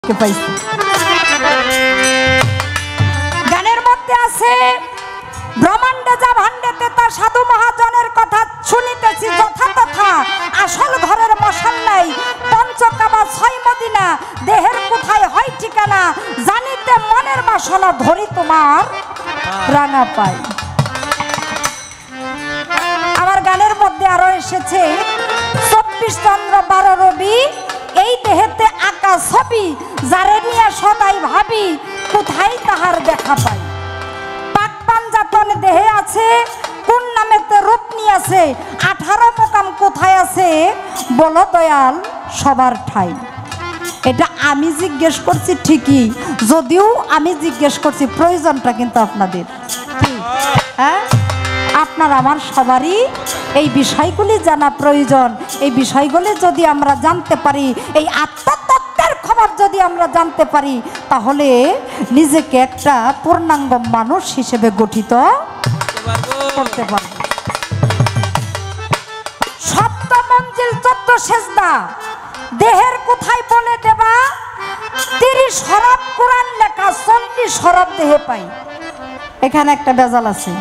গানের মধ্যে আছে ব্রহ্মাণ্ডে যা ভাণ্ডেতে তা সাধু মহাজনের কথা শুনিতেছি যথা তথা আসল ঘরের মশাল নাই পঞ্চকাবা ছয় মদিনা দেহের কোথায় হয় ঠিকানা জানিতে মনের বাসনা ধরি তোমার রাঙা পাই। আমার গানের মধ্যে আরো এসেছে 24 চন্দ্র 12 রবি এই দেহেতে আঁকা ছবি যারে নিয়ে সদাই ভাবি কোথায় তাহার দেখা পাই। পাক পাঞ্জাতন দেহে আছে কোন নামেতে রূপ নিয়েছে 18 মোকাম কোথায় আছে বলো দয়াল সবার ঠাই। এটা আমি জিজ্ঞেস করছি ঠিকই, যদিও আমি জিজ্ঞেস করছি প্রয়োজনটা কিন্তু আপনাদের, হ্যাঁ আপনার আমার সবারই এই বিষয়গুলি জানা প্রয়োজন। এই বিষয়গুলি যদি আমরা জানতে পারি, এই আত্মতত্ত্বের খবর যদি আমরা জানতে পারি, তাহলে নিজেকে একটা পূর্ণাঙ্গ মানুষ হিসেবে গঠিত করতে পারব। সপ্ত মঞ্জিল 14 সেজদা দেহের কোথায় বলে দেবা 30 হরফ কোরআন লেখা 40 হরফ দেহে পাই। এখানে একটা বেজাল আছে।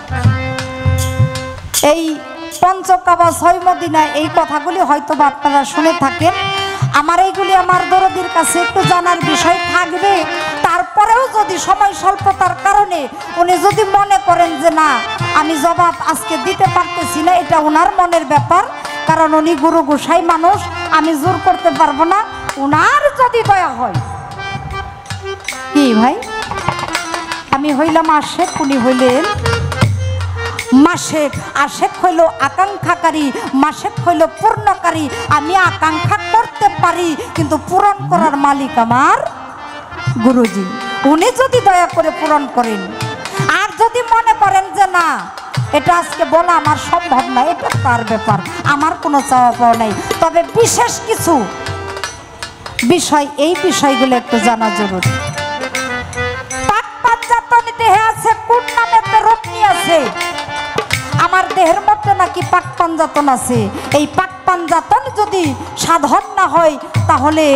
এই পঞ্চকাবা ছয় মদিনা এই কথাগুলি হয়তো আপনারা শুনে থাকেন। আমার এইগুলি আমার দরদির কাছে একটু জানার বিষয় থাকবে। তারপরেও যদি সময় স্বল্পতার কারণে উনি যদি মনে করেন যে না আমি জবাব আজকে দিতে পারতেছি না, এটা ওনার মনের ব্যাপার, কারণ উনি গুরু গোসাই মানুষ, আমি জোর করতে পারবো না। ওনার যদি দয়া হয়, কি ভাই আমি হইলাম আশেক, উনি হইলেন মাসেক। আশেক হইল আকাঙ্ক্ষাকারী, মাসেক হইল পূর্ণকারী। আমি আকাঙ্ক্ষা করতে পারি কিন্তু পূরণ করার মালিক আমার গুরুজি। উনি যদি দয়া করে পূরণ করেন, আর যদি মনে করেন যে না এটা আজকে বলা আমার সম্ভব না, এটা তার ব্যাপার, আমার কোনো চাওয়া পাওয়া নাই। তবে বিশেষ কিছু বিষয়, এই বিষয়গুলো একটু জানা জরুরি। পাক পাঞ্জাতন দেহে আছে কোন নামেতে রূপ নিয়েছে। আমার দেহের মধ্যে নাকি পাক পাঞ্জাতন আছে। এই পাক পাঞ্জাতন যদি সাধন না হয় তাহলে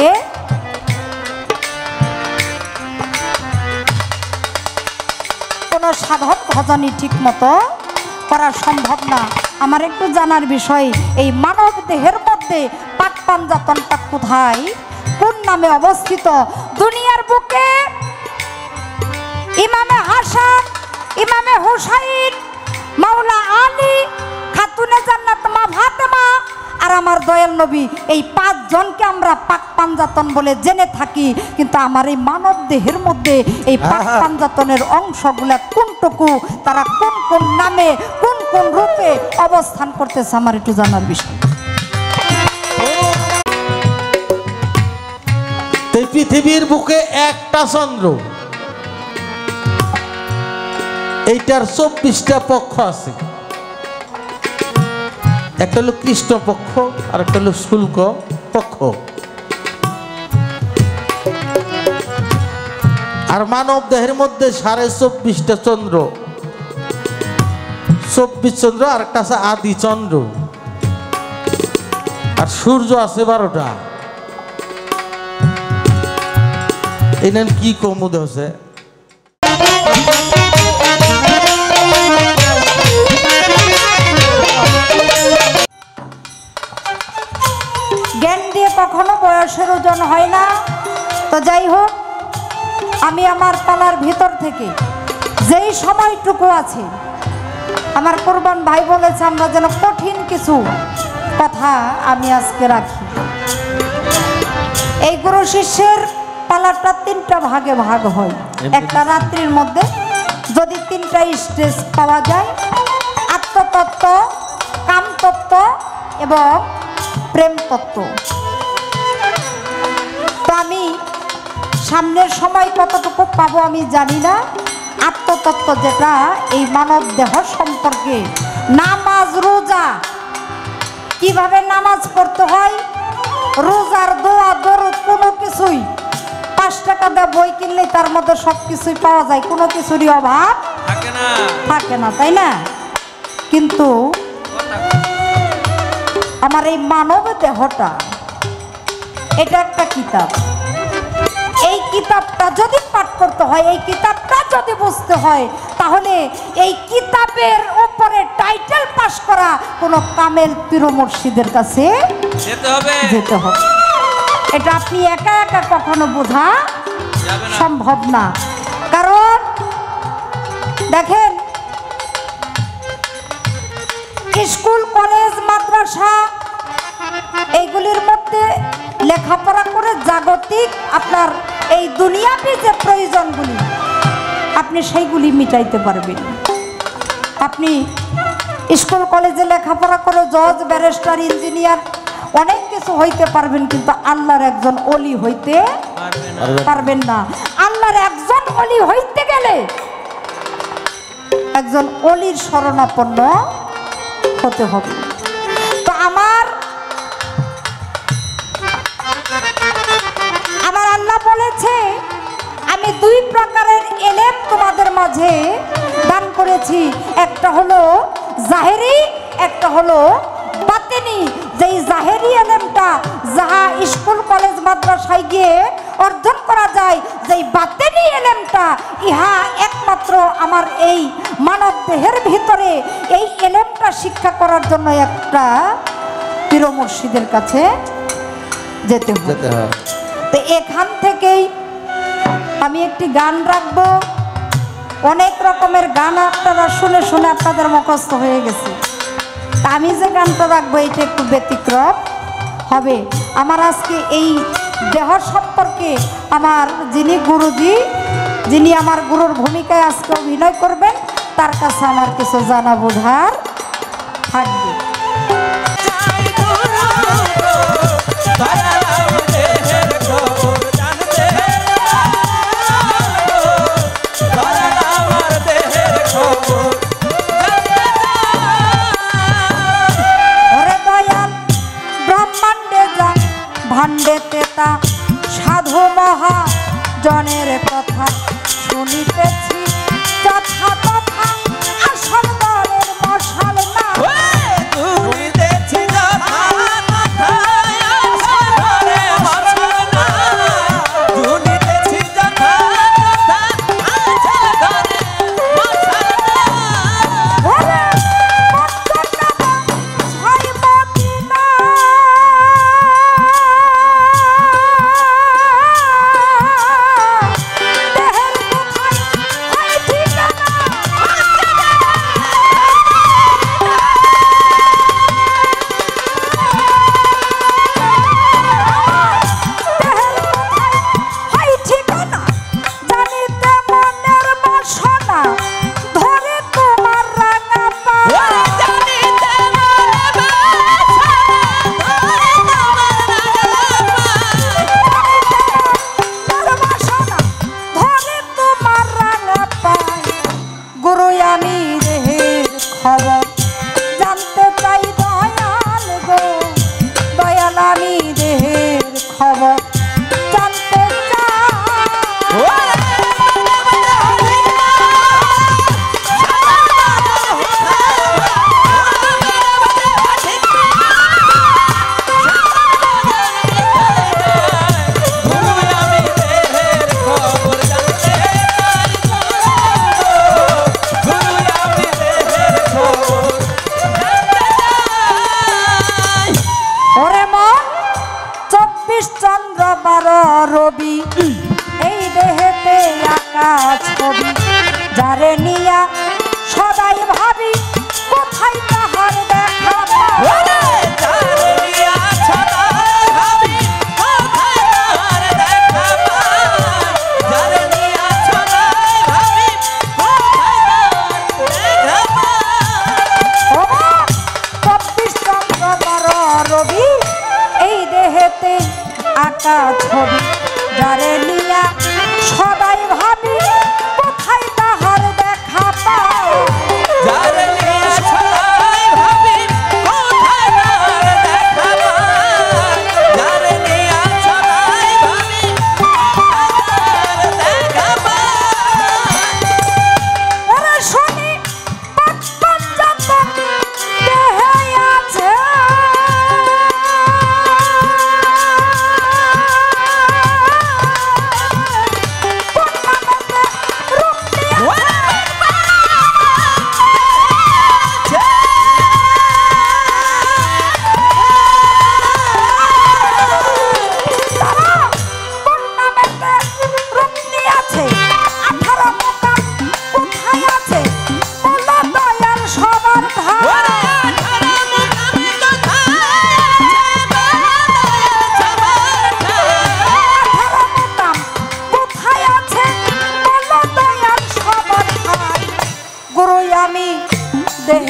কোনো সাধন ভজনই ঠিক মতো করা সম্ভব না। আমার একটু জানার বিষয়, এই মানব দেহের মধ্যে পাক পাঞ্জাতনটা কোথায় কোন নামে অবস্থিত। দুনিয়ার বুকে ইমামে হাসান, ইমামে হুসাইন, মাওলা আলী, খাতুনে জান্নাত মা ফাতেমা আর আমার দয়াল নবী, এই 5 জনকে আমরা পাক পাঞ্জাতন বলে জেনে থাকি। কিন্তু আমার এই মানব দেহের মধ্যে এই পাক পাঞ্জাতনের অংশগুলা কোনটুকু, তারা কোন কোন নামে কোন কোন রূপে অবস্থান করতেছে, আমার একটু জানার বিষয়। এই পৃথিবীর বুকে একটা চন্দ্র, এইটার 24টা পক্ষ আছে। একটা হলো কৃষ্ণ পক্ষ আর একটা হলো শুল্ক পক্ষ। আর মানব দেহের মধ্যে 24.5টা চন্দ্র, 24 চন্দ্র, আর একটা আছে আদি চন্দ্র, আর সূর্য আছে 12টা। এই নাম কি কমুদ আছে। জ্ঞান দিয়ে কখনো বয়সের ওজন হয় না। তো যাই হোক, আমি আমার পালার ভিতর থেকে যেই সময়টুকু আছে, আমার কোরবান ভাই বলেছে আমরা যেন কঠিন কিছু কথা আমি আজকে রাখি। এই গুরু শিষ্যের পালাটা 3টা ভাগে ভাগ হয়। একটা রাত্রির মধ্যে যদি 3টা স্টেজ পাওয়া যায়, আত্মতত্ত্ব, কামতত্ত্ব এবং প্রেম তত্ত্ব। তো আমি সামনের সময় কতটুকু পাবো আমি জানি না। আত্মতত্ত্ব যেটা এই মানব দেহ সম্পর্কে, নামাজ রোজা, কিভাবে নামাজ পড়তে হয়, রোজার দোয়া দরুদ কোনো কিছুই 5 টাকা দিয়ে বই কিনলেই তার মধ্যে সব কিছুই পাওয়া যায়, কোনো কিছুরই অভাব থাকে না, তাই না? কিন্তু আমার এই মানব দেহটা এটা একটা কিতাব। কিতাবটা যদি পাঠ করতে হয়, এই কিতাবটা যদি বুঝতে হয়, তাহলে এই কিতাবের উপরে টাইটেল পাস করা কোনো কামেল পীর মুর্শিদের কাছে যেতে হবে। এটা আপনি একা একা কখনো বোঝা সম্ভব না। কারণ দেখেন, স্কুল কলেজ মাদ্রাসা এইগুলির মধ্যে লেখাপড়া করে জাগতিক আপনার এই দুনিয়াবি যে প্রয়োজনগুলি আপনি সেইগুলি মিটাইতে পারবেন। আপনি স্কুল কলেজে লেখাপড়া করে জজ, ব্যারিস্টার, ইঞ্জিনিয়ার অনেক কিছু হইতে পারবেন, কিন্তু আল্লাহর একজন ওলি হইতে পারবেন না। আল্লাহর একজন ওলি হইতে গেলে একজন ওলির শরণাপন্ন হতে হবে। তো আমার আল্লাহ বলেছে, আমি দুই প্রকারের এলেম তোমাদের মাঝে দান করেছি, একটা হলো জাহেরি, একটা হলো বাতিনি। যেই জাহেরি এলেমটা যাহা স্কুল কলেজ মাদ্রাসায় গিয়ে অর্জন করা যায়, যেই বাতিনি এলেমটা ইহা একমাত্র আমার এই মানব দেহের ভিতরে এই এলেমটা শিক্ষা করার জন্য একটা পীর মুর্শিদের কাছে যেতে হয়। তো এখান থেকেই আমি একটি গান রাখবো। অনেক রকমের গান আপনারা শুনে শুনে আপনাদের মুখস্থ হয়ে গেছে। তা আমি যে গানটা রাখবো এটা একটু ব্যতিক্রম হবে। আমার আজকে এই দেহ সম্পর্কে আমার যিনি গুরুজি, যিনি আমার গুরুর ভূমিকায় আজকে অভিনয় করবেন, তার কাছে আমার কিছু জানা বোঝার থাকবে। ভাণ্ডেতে তা সাধু মহাজনের কথা শুনিতেছি, যথা তথা আসল দলের মশাল না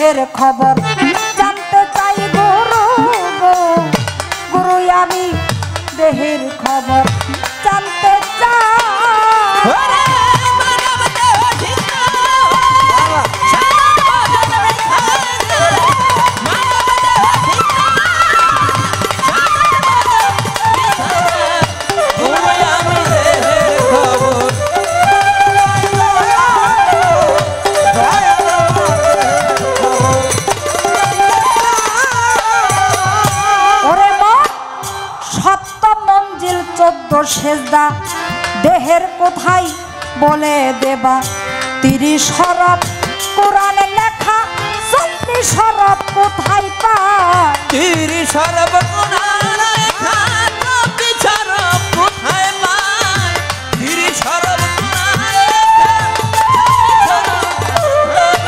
দেহের খবর জানতে চাই গুরু গো, গুরু আমি দেহের খবর জানতে চাই। সেজদা দেহের কোথায় বলে দেবা, 30 হরফ কোরআনে লেখা 40 হরফ কোথায় পায়, 30 হরফ কোরআনে লেখা 40 হরফ কোথায় পায়, 30 হরফ কোরআনে লেখা 40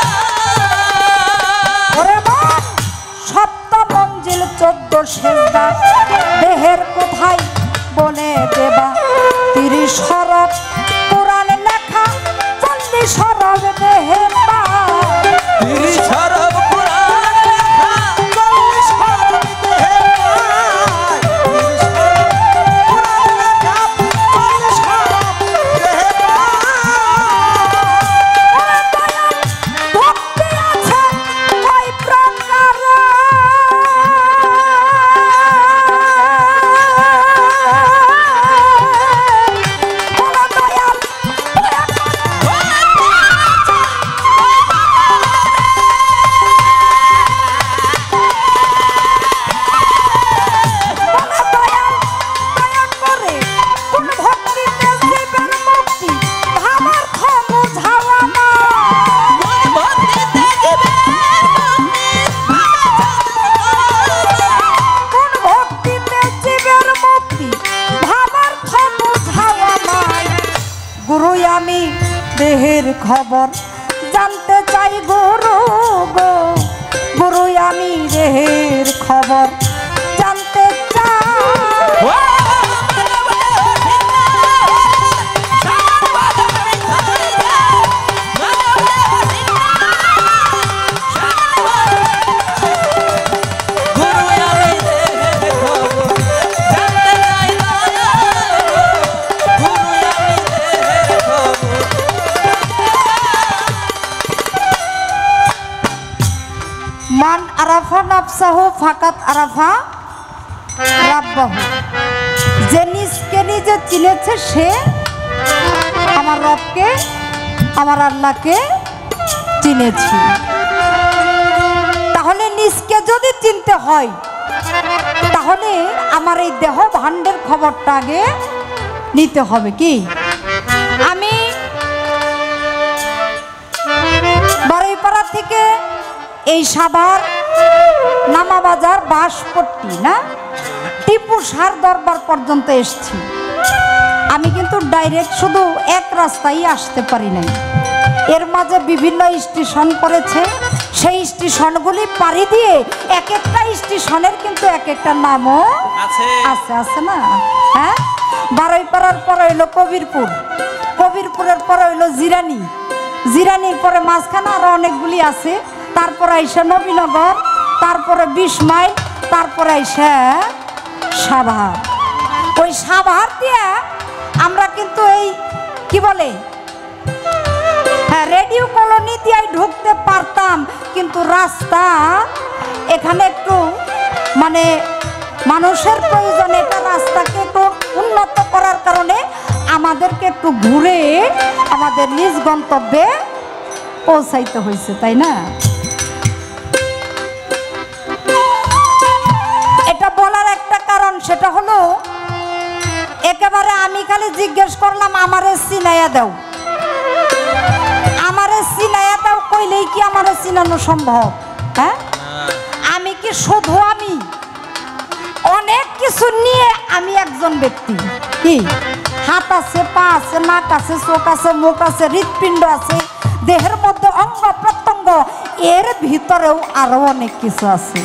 হরফ। ওরে মন সপ্তম মঞ্জিল 14 সেজদা দেহের কোথায় বলে দেবা, 30 হরফ কোরআনে লেখা 40 হরফ দেহে পায়, 30 হরফ কোরআনে লেখা 40 হরফ দেহে পায়, 30 হরফ কোরআনে লেখা 40 হরফ দেহে পায়। ওরে দয়াল ভক্তি আছে কয় প্রকার, দেহের খবর জানতে চাই গুরু গো, গুরু আমি দেহের খবর জানতে চাই। মান আরাফা নাফসাহু ফাকাত আরাফা রাব্বাহু, যে নিজকে নিজে চিনেছে সে আমার রবকে আমার আল্লাহকে চিনেছি। তাহলে নিজকে যদি চিনতে হয় তাহলে আমার এই দেহ ভাণ্ডের খবরটা আগে নিতে হবে। কি আমি বারুইপাড়া থেকে এই সাভার নামাবাজার বাঁশপট্টি না টিপু সার দরবার পর্যন্ত এসেছি। আমি কিন্তু ডাইরেক্ট শুধু এক রাস্তায় আসতে পারি নাই, এর মাঝে বিভিন্ন স্টেশন করেছে। সেই স্টেশনগুলি পাড়ি দিয়ে এক একটা স্টেশনের কিন্তু এক একটা নামও আছে আছে না। হ্যাঁ, বারুইপাড়ার পরে হইলো কবিরপুর, কবিরপুরের পরে হইলো জিরানি, জিরানির পরে মাঝখানে আরো অনেকগুলি আছে। তারপরে আইসা নবীনগর, তারপরে 20 মাইল, তারপরে আইসা সাভার। ওই সাভার দিয়ে আমরা কিন্তু এই কি বলে হ্যাঁ রেডিও কলোনি দিয়ে ঢুকতে পারতাম, কিন্তু রাস্তা এখানে একটু মানে মানুষের প্রয়োজন, এটা রাস্তাকে একটু উন্নত করার কারণে আমাদেরকে একটু ঘুরে আমাদের নিজ গন্তব্যে পৌঁছাইতে হয়েছে, তাই না? এটা বলার একটা কারণ, সেটা হলো একেবারে আমি খালি জিজ্ঞেস করলাম আমারে চিনাইয়া দাও, আমারে চিনাইয়া দাও কইলেই কি আমারে চিনানো সম্ভব? হ্যাঁ, আমি কি শুধু আমি? অনেক কিছু নিয়ে আমি একজন ব্যক্তি। কি হাত আছে, পা আছে, নাক আছে, চোখ আছে, মুখ আছে, হৃৎপিণ্ড আছে, দেহের মধ্যে অঙ্গ প্রত্যঙ্গ, এর ভিতরেও আরো অনেক কিছু আছে।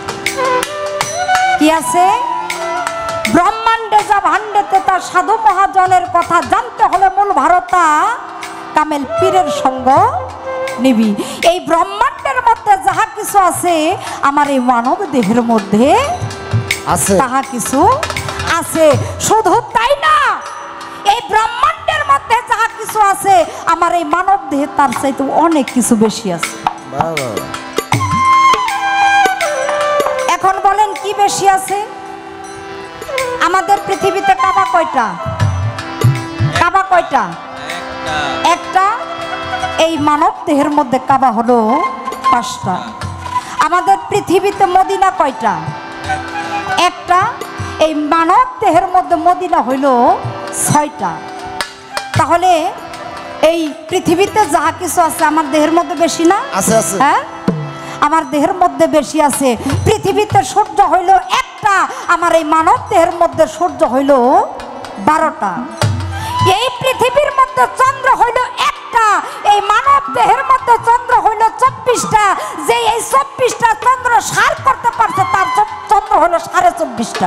কি আছে? ব্রহ্মাণ্ডে যা ভাণ্ডেতে তা সাধু মহাজনের কথা জানতে হলে মূল ভারতা কামেল পীরের সঙ্গ নিবি। এই ব্রহ্মাণ্ডের মধ্যে যাহা কিছু আছে আমার এই মানব দেহের মধ্যে আছে তাহা কিছু আছে। শুধু তাই না, এই ব্রহ্মাণ্ডের মধ্যে যাহা কিছু আছে আমার এই মানব দেহে তার চাইতে অনেক কিছু বেশি আছে। বাবা এখন বলেন কি বেশি আছে? আমাদের পৃথিবীতে কাবা কয়টা? কাবা কয়টা? একটা। এই মানব দেহের মধ্যে কাবা হলো 5টা। আমাদের পৃথিবীতে মদিনা কয়টা? একটা। এই মানব দেহের মধ্যে মদিনা হইল 6টা। তাহলে এই পৃথিবীতে যাহা কিছু আছে আমার দেহের মধ্যে বেশি না? আছে আছে হ্যাঁ, আমার দেহের মধ্যে বেশি আছে। পৃথিবীতে সূর্য হইল একটা, আমার এই মানব দেহের মধ্যে সূর্য হইল 12টা। এই পৃথিবীর মধ্যে চন্দ্র হইল একটা, এই মানব দেহের মধ্যে চন্দ্র হইল 24টা। যে এই 24টা চন্দ্র সার করতে পারছে তার চন্দ্র হইল 24.5টা।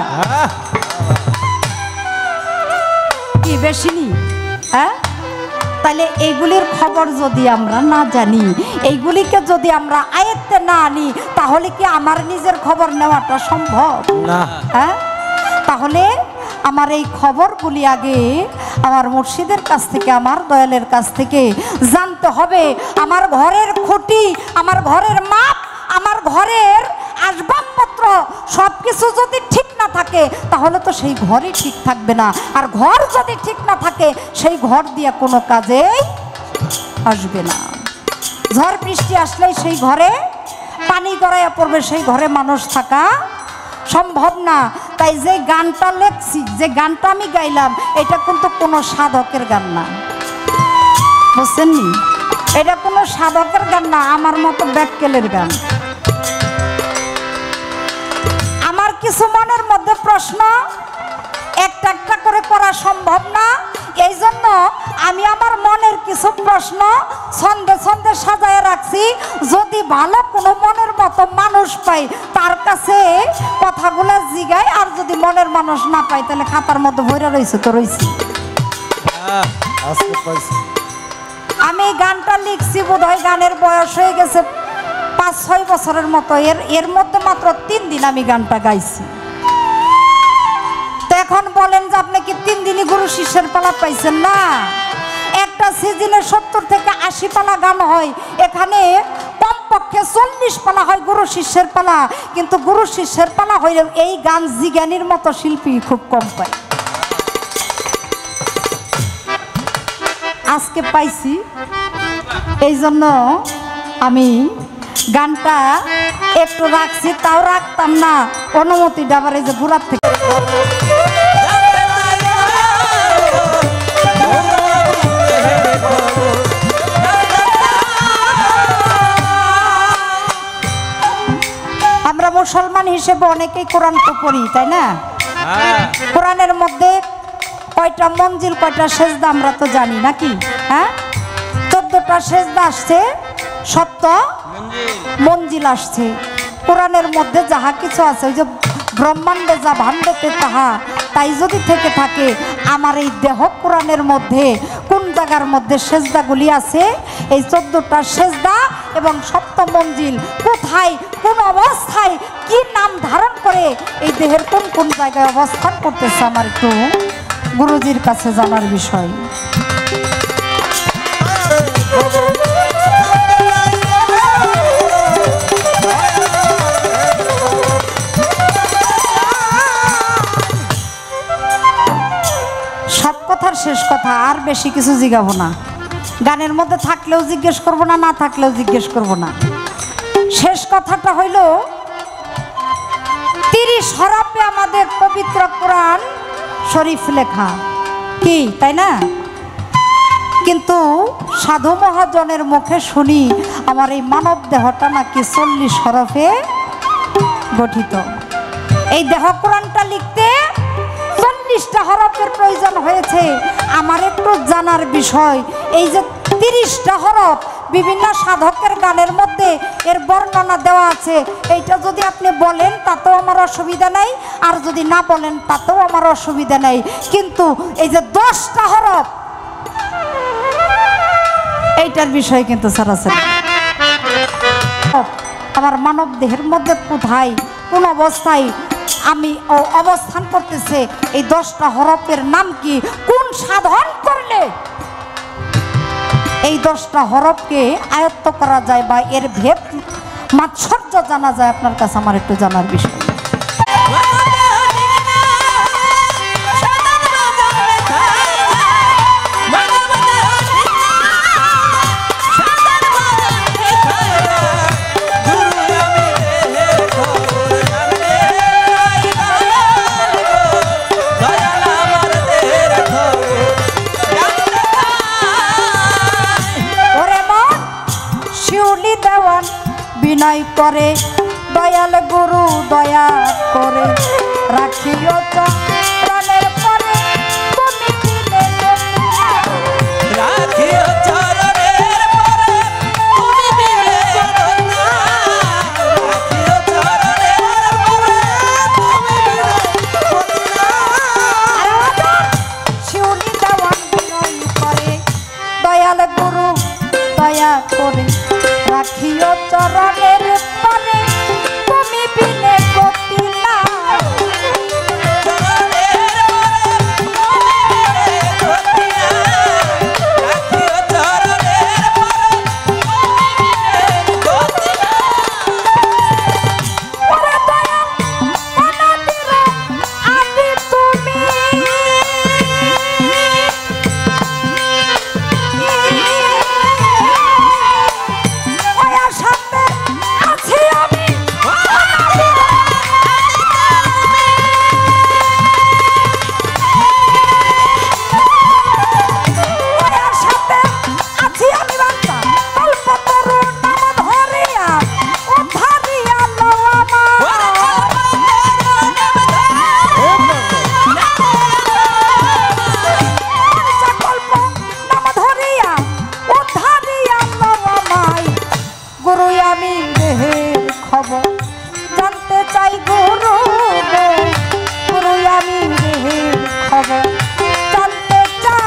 কি বেশি নি? হ্যাঁ, তাহলে এইগুলির খবর যদি আমরা না জানি, এইগুলিকে যদি আমরা আয়ত্তে না আনি, তাহলে কি আমার নিজের খবর নেওয়াটা সম্ভব? না। হ্যাঁ, তাহলে আমার এই খবরগুলি আগে আমার মুর্শিদের কাছ থেকে, আমার দয়ালের কাছ থেকে জানতে হবে। আমার ঘরের খুঁটি, আমার ঘরের মাপ, আমার ঘরের আসবাবপত্র সব কিছু যদি ঠিক না থাকে তাহলে তো সেই ঘরই ঠিক থাকবে না। আর ঘর যদি ঠিক না থাকে সেই ঘর দিয়ে কোনো কাজেই আসবে না। ঝড় বৃষ্টি আসলেই সেই ঘরে পানি গড়াইয়া পড়বে, সেই ঘরে মানুষ থাকা সম্ভব না। তাই যে গানটা লেখছি, যে গানটা আমি গাইলাম, এটা কিন্তু কোনো সাধকের গান না, বুঝছেন নি? এটা কোনো সাধকের গান না, আমার মতো ব্যাককেলের গান। আমার কিছু মনের মধ্যে প্রশ্ন একটা একটা করে করা সম্ভব না, এই জন্য আমি আমার মনের কিছু প্রশ্ন ছন্দে ছন্দে সাজায় রাখছি। যদি ভালো কোনো মনের মতো মানুষ পাই তার কাছে কথাগুলো জিগাই, আর যদি মনের মানুষ না পাই তাহলে খাতার মধ্যে ভরে রয়েছে তো রয়েছে। আজকে পাইছি আমি গানটা লিখছি বোধহয় গানের বয়স হয়ে গেছে 5-6 বছরের মতো। এর মধ্যে মাত্র 3 দিন আমি গানটা গাইছি। তো এখন বলেন যে আপনি কি 3 দিনই গুরু শিষ্যের পালা পাইছেন? না, একটা সিজনে 70 থেকে 80 পালা গান হয়, এখানে কমপক্ষে 40 পালা হয় গুরু শিষ্যের পালা। কিন্তু গুরু শিষ্যের পালা হইলে এই গান জিজ্ঞানীর মতো শিল্পী খুব কম পায়। আজকে পাইছি, এই জন্য আমি গানটা একটু রাখছি। তাও রাখতাম না, অনুমতি ডাবার এই যে ঘুরার থেকে আমরা মুসলমান হিসেবে অনেকেই কোরআন তো পড়ি, তাই না? কোরআনের মধ্যে কয়টা মঞ্জিল, কয়টা সেজদা আমরা তো জানি নাকি? হ্যাঁ, 14টা সেজদা আসছে, 7 মঞ্জিল আসছে। কোরআনের মধ্যে যাহা কিছু আছে, ওই যে ব্রহ্মাণ্ডে যা ভাণ্ডতে তাহা তাই যদি থেকে থাকে, আমার এই দেহ কোরআনের মধ্যে কোন জায়গার মধ্যে সেজদাগুলি আছে, এই 14টা সেজদা এবং 7 মঞ্জিল কোথায়, কোন অবস্থায়, কি নাম ধারণ করে এই দেহের কোন কোন জায়গায় অবস্থান করতেছে, আমার একটু গুরুজির কাছে জানার বিষয়। সব কথার শেষ কথা, আর বেশি কিছু জিজ্ঞাবো না। গানের মধ্যে থাকলেও জিজ্ঞেস করবো না, না থাকলেও জিজ্ঞেস করবো না। শেষ কথাটা হইল 30 হরফে আমাদের পবিত্র কোরআন শরীফ লেখা, কি তাই না? কিন্তু সাধু মহাজনের মুখে শুনি আমার এই মানব দেহটা নাকি 40 হরফে গঠিত। এই দেহ কোরআনটা লিখতে 40টা হরফের প্রয়োজন হয়েছে। আমার একটু জানার বিষয়, এই যে 30টা হরফ বিভিন্ন সাধকের গানের মধ্যে এর বর্ণনা দেওয়া আছে, এইটা যদি আপনি বলেন তাতেও আমার অসুবিধা নাই, আর যদি না বলেন তাতেও আমার অসুবিধা নাই। কিন্তু এই যে 10টা হরফ, এইটার বিষয়ে কিন্তু ছাড়াছাড়ি। আমার মানব দেহের মধ্যে কোথায় কোন অবস্থায় আমি অবস্থান করতেছে, এই 10টা হরফের নাম কি, কোন সাধন করলে এই 10টা হরফকে আয়ত্ত করা যায় বা এর ভেদ মাৎসর্য জানা যায়, আপনার কাছে আমার একটু জানার বিষয়। বিনয় করে দয়াল গুরু দয়া করে রাখিও চরণের পরে তুমি দিলে রাখিও চরণের পরে তুমি দিলে রাখিও চরণের পরে তুমি দিলে শিউলি দেওয়ান বিনয় করে দয়াল গুরু দয়া করে রাখিও চরণের পরে তুমি বিনে গতি নাই জানতে চাই গুরু গুরু আমি দেহের খবর জানতে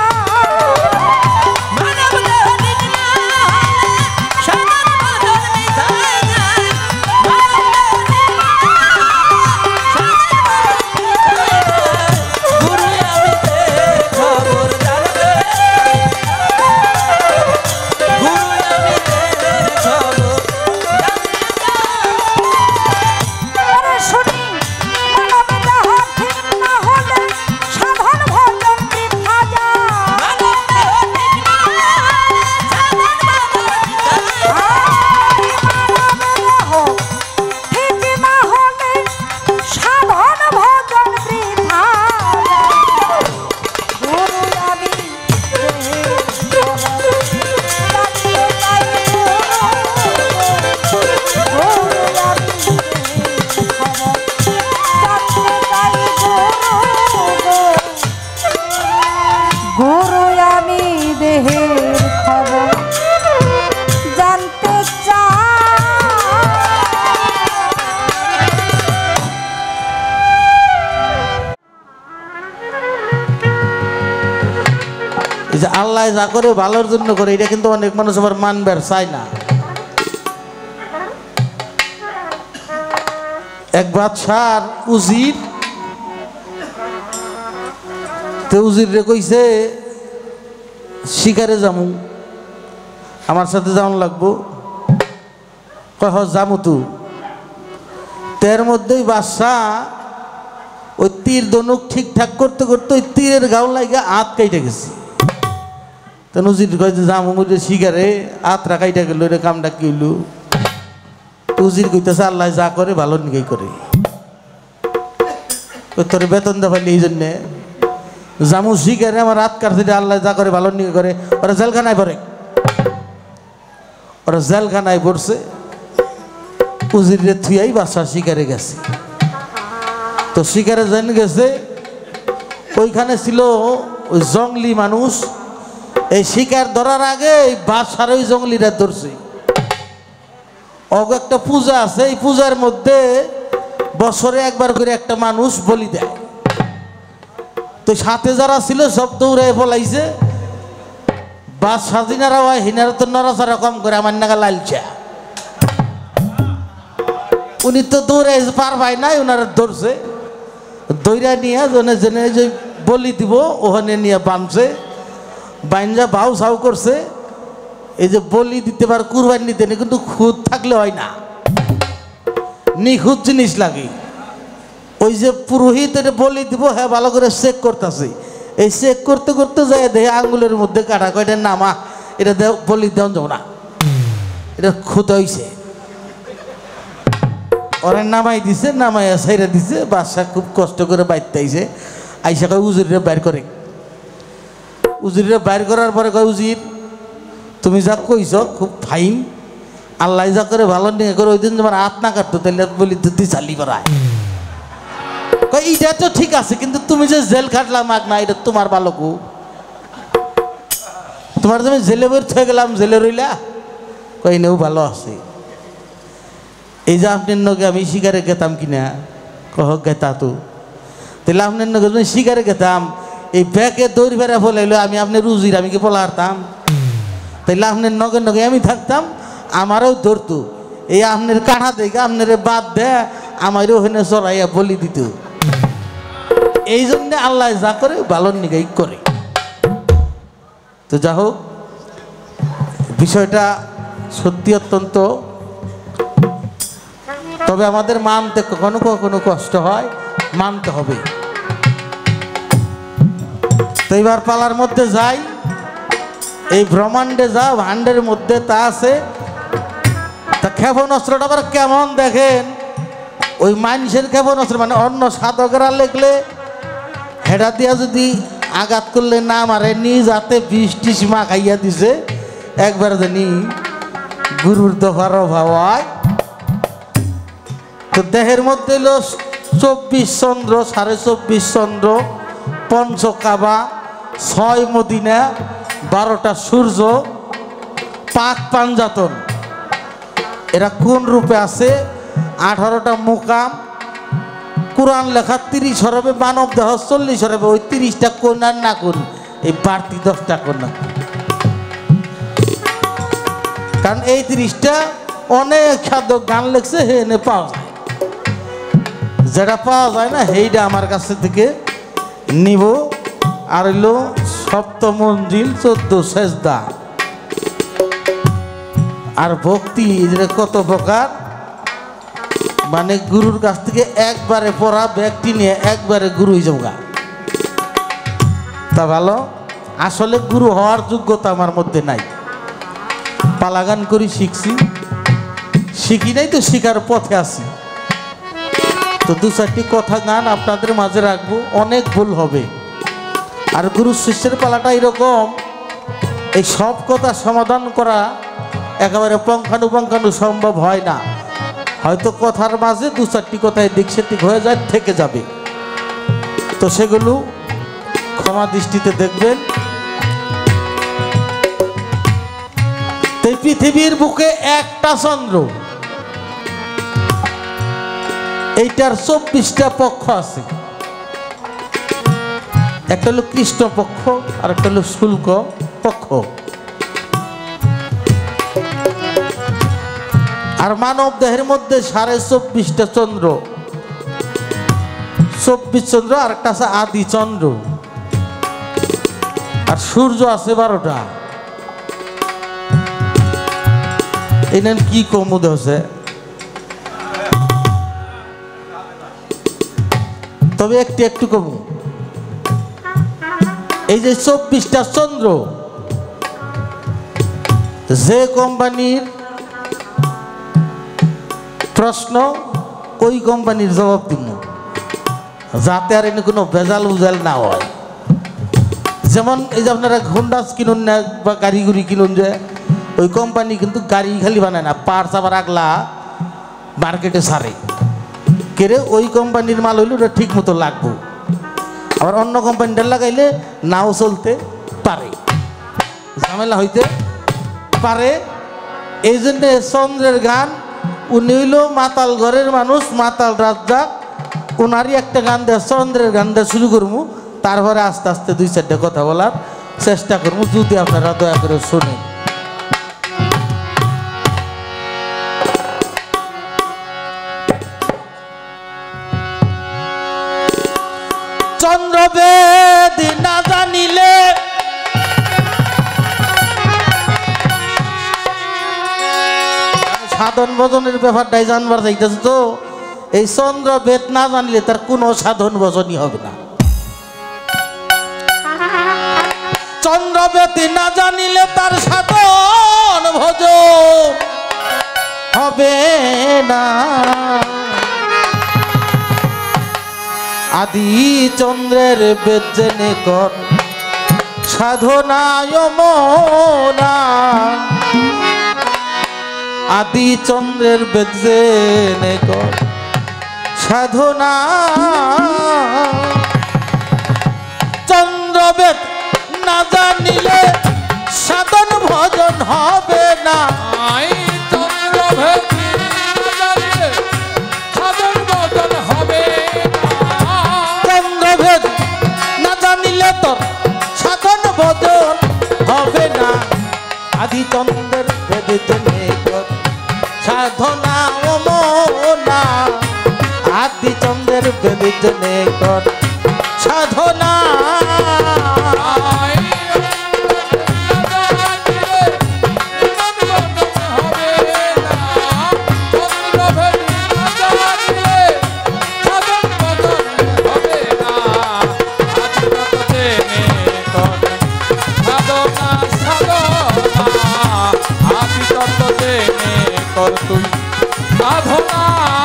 আল্লাহ যা করে ভালোর জন্য করে, এটা কিন্তু অনেক মানুষ আবার মানবে আর চায় না। এক বাদশার উজির তো উজির রে কইছে শিকারে যামু, আমার সাথে যাওয়ান লাগবো। কহ যামু তু। তের মধ্যেই বাদশাহ ওই তীর দনুক ঠিকঠাক করতে করতে ওই তীরের গাও লাগা হাত কাইটে গেছে। তো উজির কইছে যামু মুরে শিকারে, হাতরা কাইটা গেল, রে কামটা কি হইল? উজির কইতেছে আল্লাহ যা করে ভালো নিকেই করে, তোর বেতন দে পাইলে এই জন্যে জামু শিকারে আমার হাত কাটছে, আল্লাহ যা করে ভালো নিকে করে। ওরা জেলখানায় পড়ে, ওরা জেলখানায় পড়ছে। উজির রে থুয়াই বাদশা শিকারে গেছে। তো শিকারে যেন গেছে, ওইখানে ছিল ওই জঙ্গলি মানুষ। এই শিকার ধরার আগে এই বাদশার ওই জঙ্গলিরা ধরছে। অগ একটা পূজা আছে, এই পূজার মধ্যে বছরে একবার করে একটা মানুষ বলি দেয়। তো সাথে যারা ছিল সব দৌড়ে পলাইছে। বাদশা দিনারা হয় হিনারা তো নড়াচড়া কম করে আমার নাগা লালচা। উনি তো দৌড়ে পার পায় নাই, ওনারা ধরছে, দৌড়া নিয়ে জনে জনে যে বলি দিব ওখানে নিয়ে বাঁধছে, বাইনজা বাউ সাউ করছে। এই যে বলি দিতে পার কুরবানি দিতে নেই, কিন্তু খুদ থাকলে হয় না, নিখুঁত জিনিস লাগে। ওই যে পুরোহিত এটা বলি দিব, হ্যাঁ ভালো করে চেক করতেছে, এই চেক করতে করতে যায় দেখে আঙ্গুলের মধ্যে কাটা, কয়টা নামা, এটা বলি দেওয়া যাও না, এটা খুদ হয়েছে। ওরা নামাই দিছে, নামাইয়া সাইরা দিছে, বাদশা খুব কষ্ট করে বাইতে আইছে, আইসা কয় উজিরে বাইর করে। উজিরে বাইর করার পরে কয়, উজির তুমি যা কইছ খুব ফাইন, আল্লাহ যা করে ভালো নিয়ে করে, ওই দিন তোমার হাত না কাটতো তাহলে বলি তুই চালি করায়। কয় এইটা তো ঠিক আছে, কিন্তু তুমি যে জেল খাটলাম মাগ না, এটা তোমার ভালো কু, তোমার তুমি জেলে বের থয়ে গেলাম, জেলে রইলা। কই নেও ভালো আছে। এই যে আপনার নগে আমি শিকারে গেতাম কিনা, কহ গেতা তো, তাহলে আপনার নগে তুমি শিকারে গেতাম, এই ব্যাগে দৌড় বেড়া ফলাইলো, আমি আপনার রুজির আমি কি বলা হারতাম? তাইলে আপনার নগে নগে আমি থাকতাম, আমারও ধরতো, এই আপনার কাঠা দেখে আপনার বাদ দেয়, আমারও ওখানে চড়াইয়া বলি দিত। এই জন্যে আল্লাহ যা করে ভালোর নিগাই করে। তো যা হোক, বিষয়টা সত্যি অত্যন্ত, তবে আমাদের মানতে কখনো কখনো কষ্ট হয়, মানতে হবে। তো এবার পালার মধ্যে যাই, এই ব্রহ্মাণ্ডে যা ভাণ্ডের মধ্যে তা আছে। তা ক্ষেপণাস্ত্রটা আবার কেমন দেখেন, ওই মানুষের ক্ষেপণাস্ত্র, মানে অন্য সাধকেরা লেখলে হেডা দিয়া যদি আঘাত করলে না মারে, নিজ হাতে 20-30 মা খাইয়া দিছে, একবার জানি গুরুর দফার অভাব হয়। তো দেহের মধ্যে হলো 24 চন্দ্র, 24.5 চন্দ্র, পঞ্চকাবা, 6 মদিনা, 12টা সূর্য, পাক পাঞ্জাতন, এরা কোন রূপে আছে, 18টা মুকাম, কোরআন লেখা 30 হরবে, মানব দেহ 40 হরবে, ওই 30টা কোন আর না কোন, এই বাড়তি 10টা কোন না, কারণ এই 30টা অনেক সাধক গান লেখছে, হেনে পাওয়া যায়, যেটা পাওয়া যায় না সেইটা আমার কাছে থেকে নিব। আর হইল সপ্তমঞ্জিল 14 সেজদা। আর ভক্তি এটা কত প্রকার, মানে গুরুর কাছ থেকে একবারে পড়া ব্যক্তি নিয়ে একবারে গুরু হয়ে যাবো। তা ভালো, আসলে গুরু হওয়ার যোগ্যতা আমার মধ্যে নাই, পালাগান করি শিখছি, শিখি নাই তো শিখার পথে আছি। তো 2-4টি কথা গান আপনাদের মাঝে রাখবো, অনেক ভুল হবে। আর গুরু শিষ্যের পালাটা এরকম, এই সব কথা সমাধান করা একেবারে পঙ্খানুপঙ্খানু সম্ভব হয় না, হয়তো কথার মাঝে 2-4টি কথা এদিক সেদিক হয়ে যায়, থেকে যাবে। তো সেগুলো ক্ষমা দৃষ্টিতে দেখবেন। এই পৃথিবীর বুকে একটা চন্দ্র, এইটার 24টা পক্ষ আছে, একটা হলো কৃষ্ণ পক্ষ, আর একটা হলো শুল্ক পক্ষ। আর মানব দেহের মধ্যে 24.5টা চন্দ্র, 24 চন্দ্র, আর একটা আছে আদি চন্দ্র, আর সূর্য আছে 12টা। এই নেন কি কমুদ হচ্ছে, তবে একটু একটু কমু। এই যে 24টা চন্দ্র, যে কোম্পানির প্রশ্ন ওই কোম্পানির জবাব দিব, যাতে আর এনে কোনো ভেজাল উজাল না হয়। যেমন এই যে আপনারা হোন্ডা কিনুন না বা গাড়ি গুড়ি কিনুন, যে ওই কোম্পানি কিন্তু গাড়ি খালি বানায় না, পার্টস আবার আগলা মার্কেটে ছাড়ে, কেড়ে ওই কোম্পানির মাল হইলে ওটা ঠিক মতো লাগবো, আবার অন্য কোম্পানিটা লাগাইলে নাও চলতে পারে, ঝামেলা হইতে পারে। এই জন্যে চন্দ্রের গান, উনি হইল মাতাল ঘরের মানুষ, মাতাল রাজ্জাক, ওনারই একটা গান দেয়, চন্দ্রের গান দেওয়া শুরু করবো, তারপরে আস্তে আস্তে 2-4টা কথা বলার চেষ্টা করবো, যদি আপনারা দয়া করে শোনেন। বেদ না জানিলে সাধন ভজনের ব্যাপারটাই জানবার চাইতেছে তো। এই চন্দ্র বেদ না জানলে তার কোনো সাধন ভজনই হবে না। চন্দ্র বেদ না জানিলে তার সাধন ভজন হবে না। আদি চন্দ্রের বেদ জেনে কর সাধনায় মনা। আদি চন্দ্রের বেদ জেনে কর সাধনা। চন্দ্র বেদ না জানিলে সাধন ভজন হবে না। চন্দ্র বেদ না জানিলে সাধন ভজন হবে না। চন্দ্র বেদ না জানিলে তোর সাধন ভজন হবে না। আদি চন্দ্রের বেদ জেনে কর সাধনা ও মনা। আদি চন্দ্রের বেদ জেনে কর সাধনা। তুই সাধনা।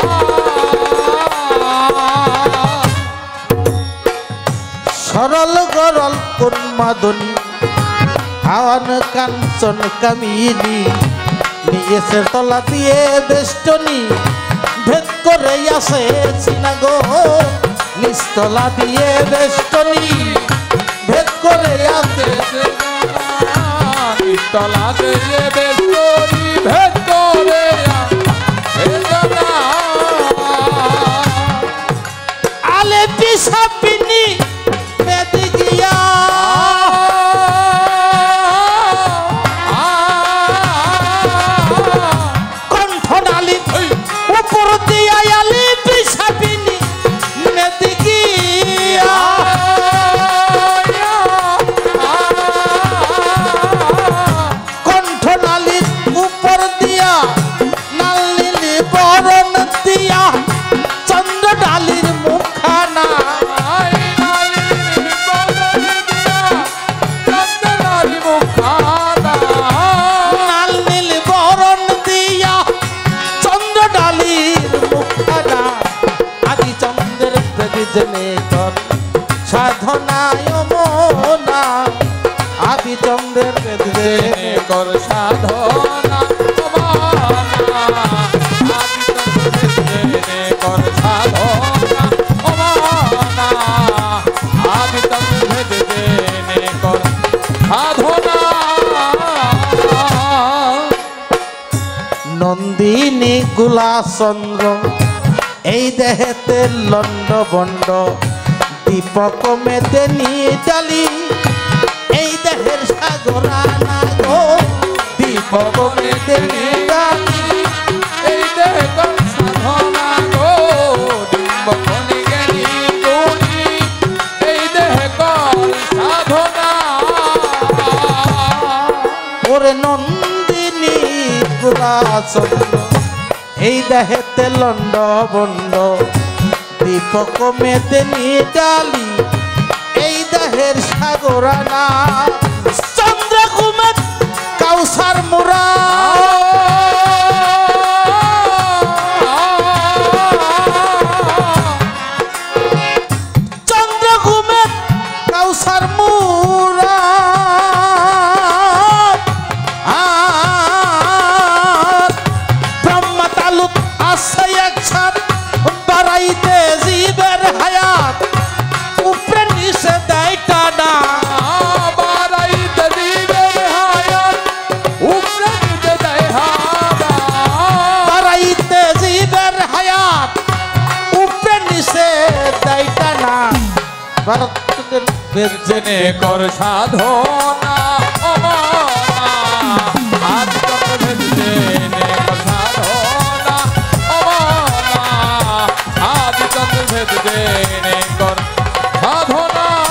সরল গরল উন্মাদনী আওয়ান কাঞ্চন কামিনী। নিয়েছে তলা দিয়ে বেষ্টনী ভেদ করে আসে চিনাগো। নিস্তলা দিয়ে বেষ্টনী ভেদ করে আসে। তলা দিয়ে বেষ্টনী ভেদ করে আলে পিসাপিনী বেদ গিয়া। কণ্ঠনালী উপর দিয়া আলে পিসাপিনী বেদ গিয়া। কণ্ঠনালীর উপর দিয়া নাল নীলি বরণ দিয়া চন্দ্র ডালির মুখানা। নাল নীল বরণ দিয়া চন্দ্র ডালির মুখানা। আদি চন্দ্রের বেদ জেনে কর সাধনায় মনা। আদি চন্দ্রের বেদ জেনে কর সাধনা। কর সাধনা আদি তন্ত্র ভেদ জেনে কর সাধনা। নন্দিনী গুলাচন্দ্র এই দেহেতে লন্ড বন্ড। দীপক মেদেনী ডালি এই দেহের সাগরানা গো। দীপক মেদেনী ডালি এই দেহ কর সাধনা গো। ডিম্বকনি জ্ঞানী গুণী এই দেহ কর সাধনা। ওরে নন্দিনী গুলাচন্দ্র এই দেহেতে লন্ড বন্ড। দীপক মেদেনী ডালি এই দেহের সাগরানা। চন্দ্র কুমের কাউসার মুরা। চন্দ্র কুমের কাউসার মুরা। ব্রহ্মা তালুক আছে একসাথ বাড়াইতে জীবের হায়াত। উপরে নিচে দেয় টানা। বাড়াইতে জীবের হায়াত উপরে নিচে দেয় হানা। বাড়াইতে জীবের হায়াত উপরে নিচে দেয় টানা। ভারতের বেদ জেনে কর সাধনা। আদি তন্ত্র ভেদ জেনে কর সাধনা। আদি তন্ত্র ভেদ জেনে কর সাধনা।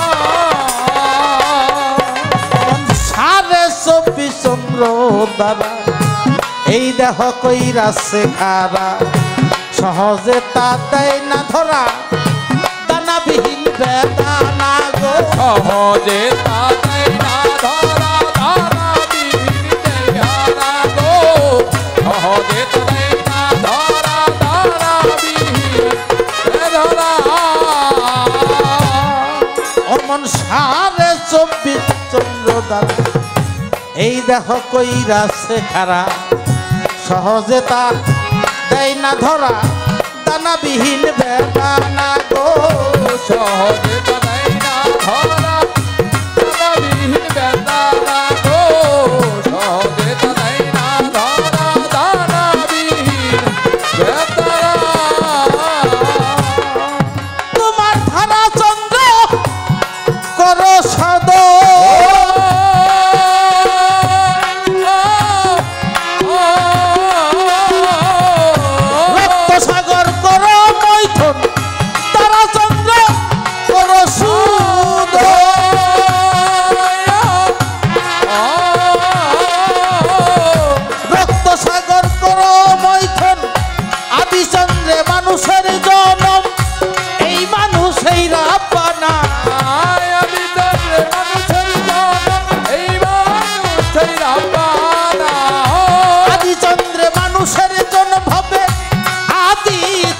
24 চন্দ্র দ্বারা এই দেহ কইরাছে খারা সহজে তা দেয় না ধরা দানাবিহীন বেদানা গো সহজে তাই না ধরা ধরা বিহীন দেহানা গো সহজে তাই না ধরা ধরা বিহীন বেদনা অমন 24 চন্দ্র দ্বারা এই দেহ কইরাছে খারা সহজে তা দেয় না ধরা দানাবিহীন বেদানা গো সহজে তাই না ধরা ধরা বিহীন বেদনা গো সহজে তাই না ধরা ধরা বিহীন বেদনা তোমার ধারা চন্দ্র করো সদ রক্ত সাগর করো মৈথুন তারা চন্দ্র করো সুদ রক্ত সাগর করো মৈথুন আদি চন্দ্রে মানুষের জনম এই মানুষেই রাপানা আদি চন্দ্রে মানুষের জন্ম হবে আদি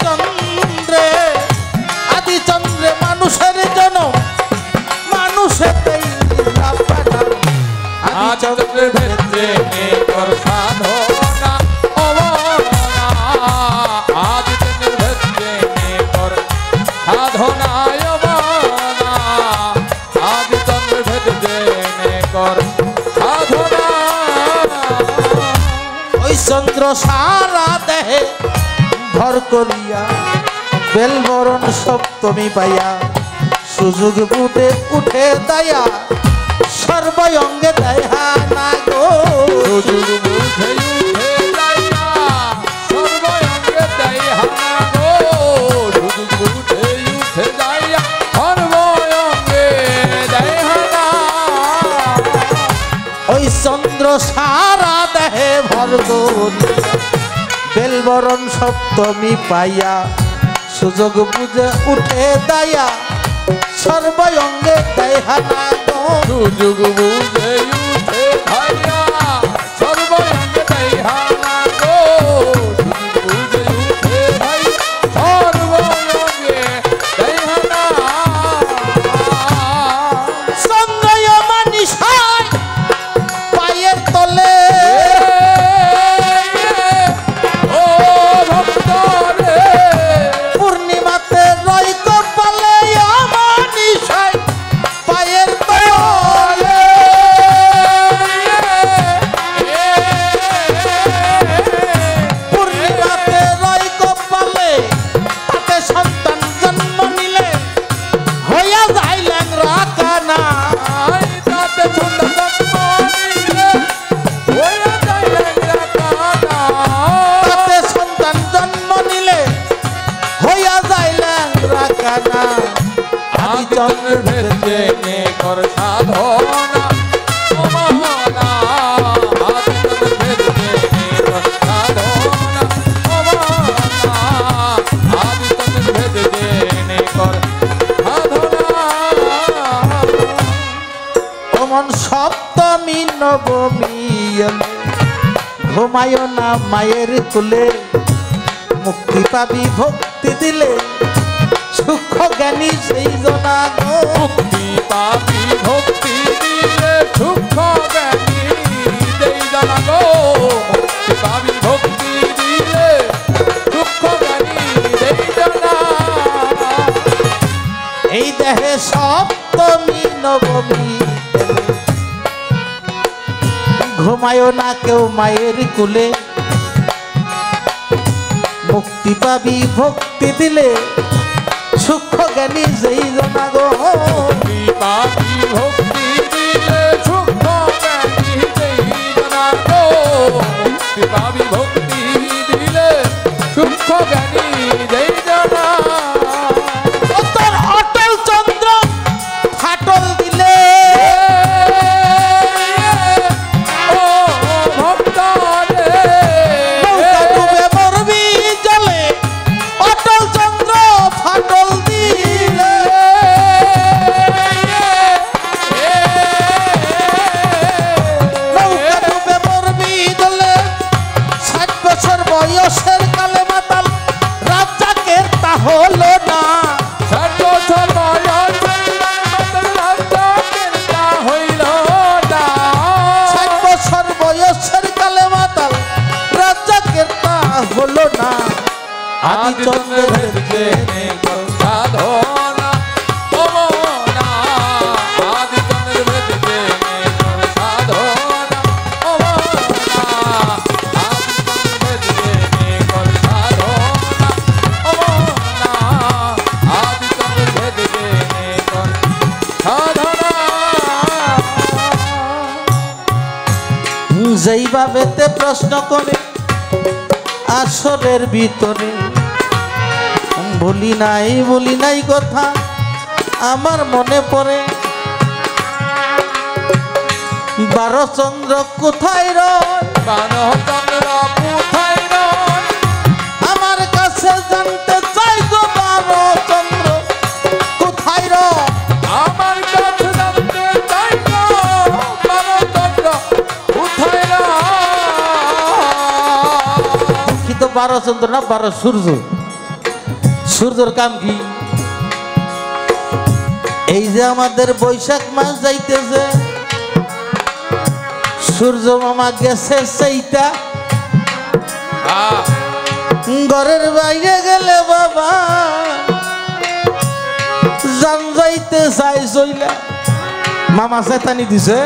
চন্দ্রে মানুষের জন্ম মানুষেরই রাপানা আদি চন্দ্রে ভেদে কর সাধনা অবনা আদি চন্দ্রে ভেদে কর সাধনা অবনা আদি চন্দ্রে ভেদে কর সাধনা ওই চন্দ্র সারা দেহে ভর করিয়া বেলবরণ সপ্তমী পাইয়া সুযোগ বুটে উঠে দয়া সর্বঙ্গে দয়া না গো সুযোগ বুঝে উঠে যাইয়া সর্বঙ্গে দেহানা গো সুযোগ বুঝে উঠে যাইয়া সর্বঙ্গে দেহানা ওই চন্দ্র সারা দেহে ভর করিয়া বেলবরণ সপ্তমী পাইয়া সুযোগ বুঝে উঠে দয়া সর্বঙ্গে দয়া না গো সুযোগ বুঝে উঠে যাইয়া সর্বঙ্গে দেহানা গো সুযোগ বুঝে উঠে যাইয়া সর্বঙ্গে দেহানা চন্দ্রয় মানিসায় পায়ের তলে ও ভক্ত রে পূর্ণিমাতে রয় কপালে মানিসায় পায়ের তলে পূর্ণিমাতে রয় কপালে তাতে সন্তান জন্ম নিলে হইয়া যায় ল্যাংরা কানা তাতে সন্তান জন্ম নিলে হইয়া যায় ল্যাংরা কানা আদি চন্দ্রের ভেদে কর সাধনা অমনা আদি চন্দ্রের ভেদে কর সাধনা অমনা আদি চন্দ্রের ভেদে কর সাধনা অমন সপ্তমী নবমী এলে ঘুমায় না মায়ের কুলে মুক্তি পাবি ভক্তি দিলে সূক্ষ্ম জ্ঞানী সেই জনা গো মুক্তি পাবি ভক্তি দিলে সূক্ষ্ম জ্ঞানী দেই জানা গো মুক্তি পাবি ভক্তি দিলে সূক্ষ্ম জ্ঞানী দেই জানা এই দেহে সপ্তমী নবমী এলে ঘুমায় না কেউ মায়ের কুলে মুক্তি পাবি ভক্তি দিলে সূক্ষ্ম জ্ঞানী যেই জনা গো মুক্তি পাবি ভক্তি দিলে সূক্ষ্ম জ্ঞানী দেই জানা গো মুক্তি পাবি ভক্তি দিলে সূক্ষ্ম জ্ঞানী দেই জানা তোর অটল চন্দ্র ফাটল দিলে আদি চন্দ্রের ভেদ জেনে কর সাধনা ও মনা আদি চন্দ্রের ভেদ জেনে কর সাধনা ও মনা আদি চন্দ্রের ভেদ জেনে কর সাধনা ও মনা আদি চন্দ্রের ভেদ জেনে কর সাধনা যেইভাবেতে প্রশ্ন করে আসরের ভিতরে বলি নাই কথা আমার মনে পড়ে 12 চন্দ্র কোথায় রয় 12 চন্দ্র কোথায় রয় আমার কাছে জানতে চাই গো 12 চন্দ্র কোথায় রয় আমার কাছে জানতে চাই গো 12 চন্দ্র কোথায় রয় কিন্তু 12 চন্দ্র না 12 সূর্য সূর্যর কাম কি এই যে আমাদের বৈশাখ মাস যাইতেছে সূর্য মামা গেছে সেইটা ঘরের বাইরে গেলে বাবা জান যাইতে চাই চইলা মামা চেতানি দিছে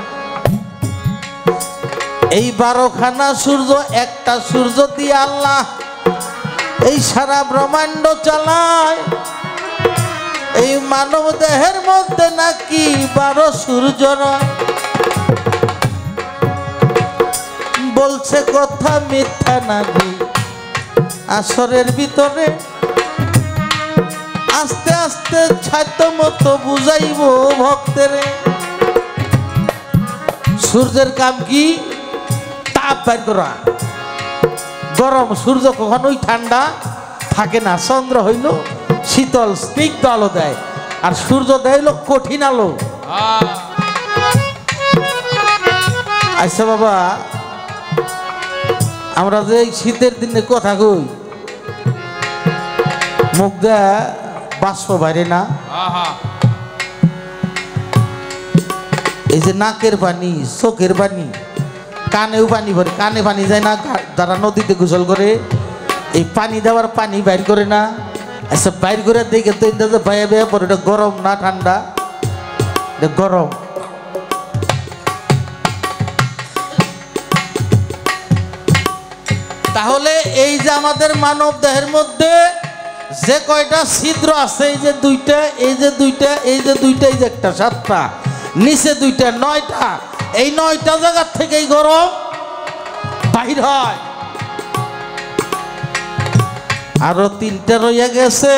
এই 12খানা সূর্য একটা সূর্য দিয়ে আল্লাহ এই সারা ব্রহ্মাণ্ড চালায় এই মানব দেহের মধ্যে নাকি 12 সূর্য নয় বলছে কথা মিথ্যা না গো আসরের ভিতরে আস্তে আস্তে ছাত্র মতো বুঝাইব ভক্তেরে সূর্যের কাম কি তাপ বের করা গরম সূর্য কখনোই ঠান্ডা থাকে না চন্দ্র হইল শীতল স্নিগ্ধ আলো দেয় আর সূর্য দেয় হইল কঠিন আলো আচ্ছা বাবা আমরা যে এই শীতের দিনে কথা কই মুখ দেয়া বাষ্প বাইরে না এই যে নাকের পানি চোখের পানি কানেও পানি ভরে কানে পানি যায় না যারা নদীতে গোসল করে এই পানি দেওয়ার পানি বাইর করে না আচ্ছা বাইর করে দেখে তো এটা যে ভাইয়া ভাইয়া পরে এটা গরম না ঠান্ডা এটা গরম তাহলে এই যে আমাদের মানব দেহের মধ্যে যে কয়টা ছিদ্র আছে এই যে দুইটা এই যে দুইটা এই যে দুইটা এই যে একটা 7টা নিচে দুইটা 9টা এই 9টা জায়গা থেকেই গরম বাহির হয় আরো 3টা রইয়া গেছে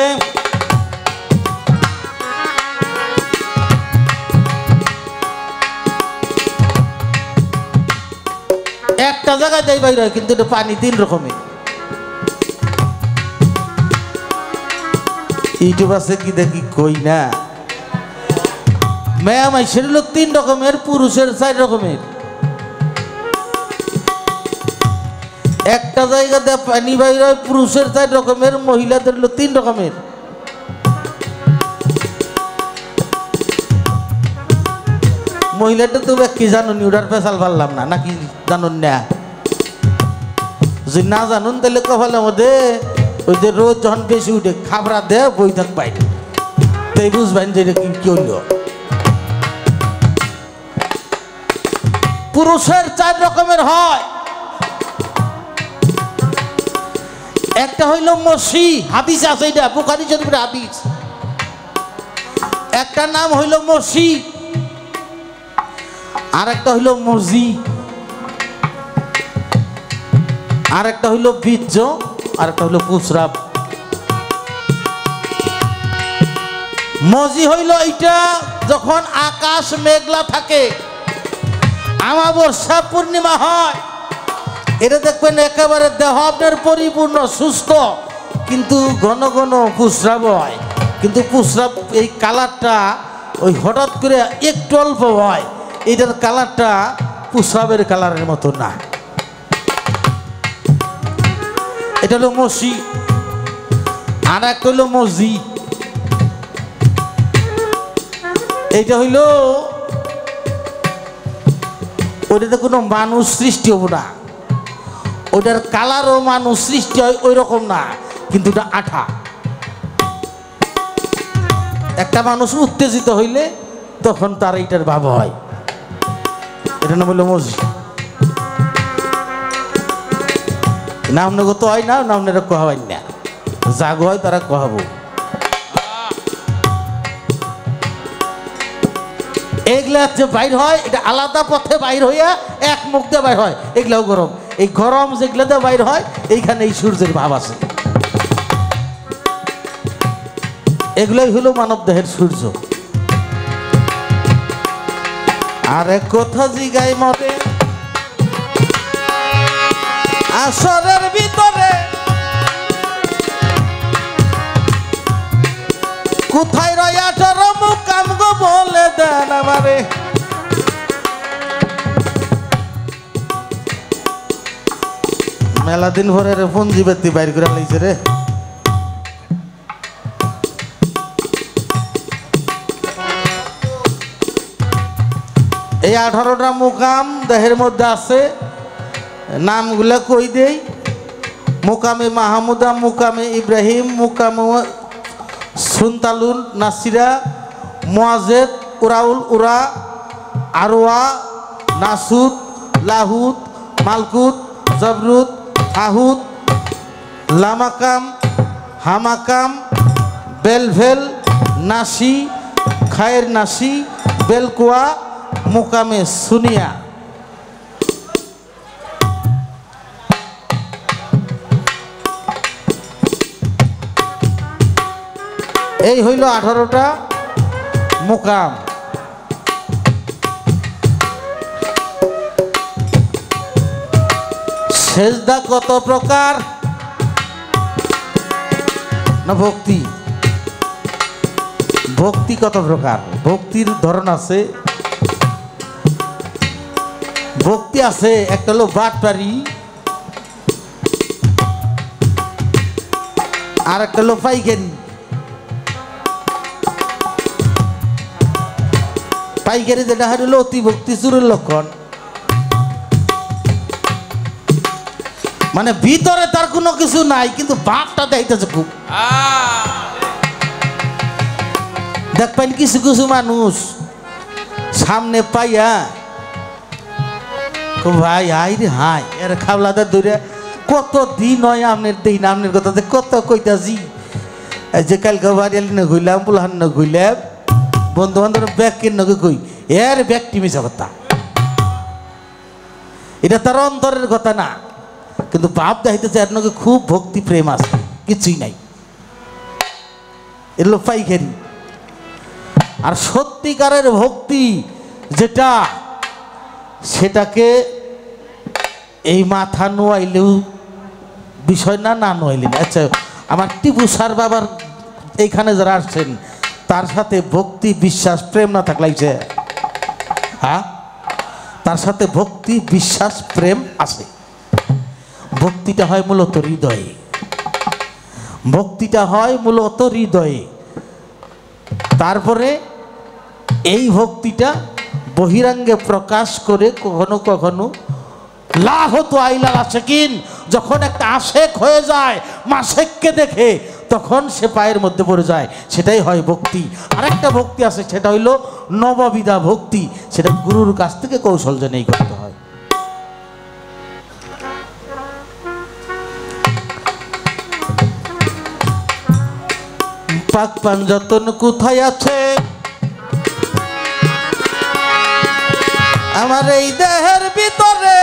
একটা জায়গায় দেয় বাইর হয় কিন্তু এটা পানি 3 রকমের ইউটিউব আছে কি দেখি কই না মেয়া মাইশের হলো 3 রকমের পুরুষের 4 রকমের একটা জায়গাতে পানি বাইর হয় পুরুষের 4 রকমের মহিলাদের হলো 3 রকমের মহিলাটা তো কি জানুন ওটার পেশাল পারলাম না নাকি জানুন না যদি না জানুন তাহলে কপালের মধ্যে ওই যে রোজ যখন বেশি উঠে খাবরা দে বই থাক বাইরে তাই বুঝবেন যে এটা কি হইল পুরুষের 4 রকমের হয় একটা হইল মসি হাদিস আছে এটা বুখারী শরীফের হাদিস একটা নাম হইল মসি আর একটা হইল মজি আর একটা হইল বীর্য আর একটা হইল প্রস্রাব মজি হইল এইটা যখন আকাশ মেঘলা থাকে আমাবস্যা পূর্ণিমা হয় এটা দেখবেন একেবারে দেহ আপনার পরিপূর্ণ সুস্থ কিন্তু ঘন ঘন প্রস্রাব হয় কিন্তু প্রস্রাব এই কালারটা ওই হঠাৎ করে একটু অল্প হয় এটার কালারটা প্রস্রাবের কালারের মতো না এটা হলো মসি আর একটা হইল মজি এইটা হইল ওইটাতে কোনো মানুষ সৃষ্টি হবো না ওইটার কালারও মানুষ সৃষ্টি হয় ওই রকম না কিন্তু এটা আঠা। একটা মানুষ উত্তেজিত হইলে তখন তার এইটার ভাব হয়, এটা না বললো মসজিদ না আপনাকে তো হয় না, না আপনারা কহাবেন না, জাগ হয় তারা কহাবো। এগুলা যে বাইর হয় এটা আলাদা পথে বাইর হইয়া এক মুখ দিয়ে বাইর হয়, এগুলাও গরম। এই গরম যেগুলাতে বাইর হয় এইখানে এই সূর্যের ভাব আছে। এগুলোই হলো মানব দেহের সূর্য। আর এক কথা জিগাই মতে আসরের ভিতরে কোথায় রয়া চরম কাম গো বলে দেন আমারে। মেলা দিন ভরে পুঞ্জি বেতি বাইর করে লাইছে রে। এই 18টা মুকাম দেহের মধ্যে আছে, নামগুলা কই দেই। মুকামে মাহমুদা, মুকামে ইব্রাহিম, মুকামে সুনতালুন নাসিরা, মুয়াজেদ, উরাউল উরা, আরওয়া, নাসুদ, লাহুদ, মালকুত, জবরুদ, হাহুদ, লামাকাম, হামাকাম, বেলভেল, নাসি, খায়ের নাসি, বেলকুয়া, মুকামে সুনিয়া। এই হইল 18টা মুকাম। সেজদা কত প্রকার না ভক্তি? ভক্তি কত প্রকার? ভক্তির ধরন আছে। ভক্তি আছে একটা হলো বাটপারি, আর একটা হলো পাইকারি। পাইকারি যেটা হলো অতি ভক্তি চুরের লক্ষণ, মানে ভিতরে তার কোনো কিছু নাই কিন্তু ভাবটা দেখাইতেছে খুব। দেখবেন কিছু কিছু মানুষ সামনে পাইয়া ভাই হাই রে হাই এর খাবলাদা দূরে কত দিন হয় আপনার দিন আপনার কথা কত কইতাছি। যে কালকে বাড়ি না ঘুরলাম পুলহান না ঘুরলাম বন্ধু বান্ধব ব্যাগ কিনে কই এর ব্যাগটি মিশা কথা, এটা তার অন্তরের কথা না, কিন্তু বাপ দেখাইতেছে এর নাকি খুব ভক্তি প্রেম আছে, কিছুই নাই। এগুলো পাইকারি। আর সত্যিকারের ভক্তি যেটা, সেটাকে এই মাথা নোয়াইলেও বিষয় না, না নোয়াইলে না। আচ্ছা, আমার টিপু স্যার বাবার এইখানে যারা আসছেন তার সাথে ভক্তি বিশ্বাস প্রেম না থাকলাইছে? হ্যাঁ, তার সাথে ভক্তি বিশ্বাস প্রেম আছে। ভক্তিটা হয় মূলত হৃদয়ে, ভক্তিটা হয় মূলত হৃদয়ে। তারপরে এই ভক্তিটা বহিরাঙ্গে প্রকাশ করে কখনো কখনো লাহত আইলা আশেকিন, যখন একটা আশেক হয়ে যায় মাশেককে দেখে তখন সে পায়ের মধ্যে পড়ে যায়, সেটাই হয় ভক্তি। আরেকটা ভক্তি আছে, সেটা হইল নববিধা ভক্তি, সেটা গুরুর কাছ থেকে কৌশল জেনেই করতে হয়। পাক পাঞ্জাতন কোথায় আছে আমার এই দেহের ভিতরে,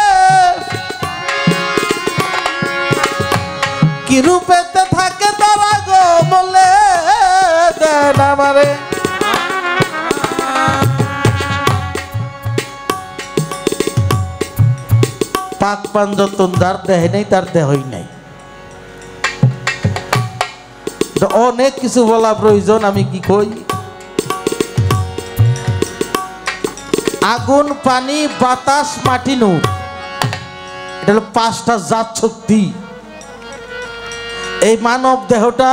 কি রূপেতে থাকে তারা গো বলে দেন আমারে। পাক পাঞ্জাতন যার দেহে নেই তার দেহই নাই। অনেক কিছু বলা প্রয়োজন, আমি কি কই। আগুন, পানি, বাতাস, মাটি, নূর, এটা হলো 5টা জাত শক্তি। এই মানব দেহটা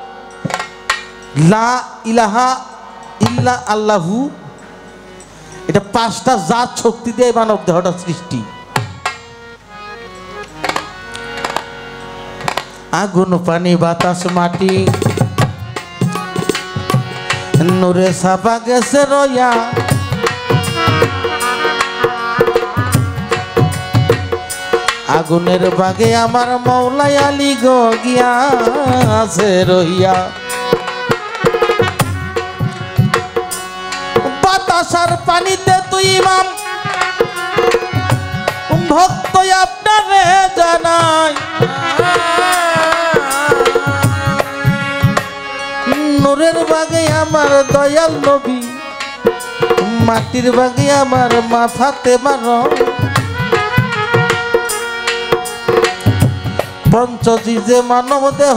লা ইলাহা ইল্লা আল্লাহু, এটা 5টা জাত শক্তি দিয়ে মানব দেহটা সৃষ্টি। আগুন পানি বাতাস মাটি নূরে ছাপা গেছে রয়া আগুনের বাগে আমার মৌলাই আলী গো গিয়াছে রইয়া বাতাসার পানিতে তুই ইমাম ভক্ত আপনারে জানাই নূরের বাগে আমার দয়াল নবী মাটির বাগে আমার মাথাতে মারো পঞ্চজি যে মানব দেহ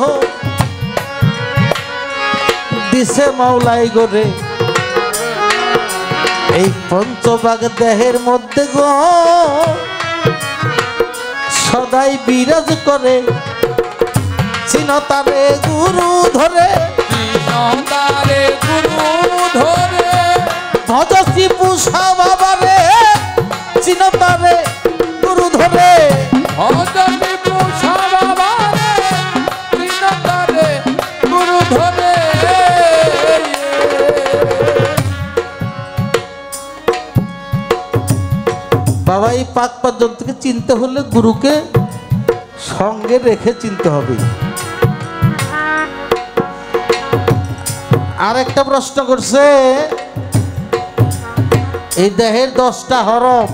দিছে মাওলাই গরে এই পঞ্চভাগ দেহের মধ্যে গো সদাই বিরাজ করে চিনতারে গুরু ধরে চিনতারে গুরু ধরে ভজসি পুষা বাবারে চিনতারে গুরু ধরে ভজসি পুষা বাবারে চিনতারে গুরু ধরে বাবা এই পাক পর্যন্তকে চিনতে হলে গুরুকে সঙ্গে রেখে চিনতে হবে। আর একটা প্রশ্ন করছে এই দেহের 10টা হরফ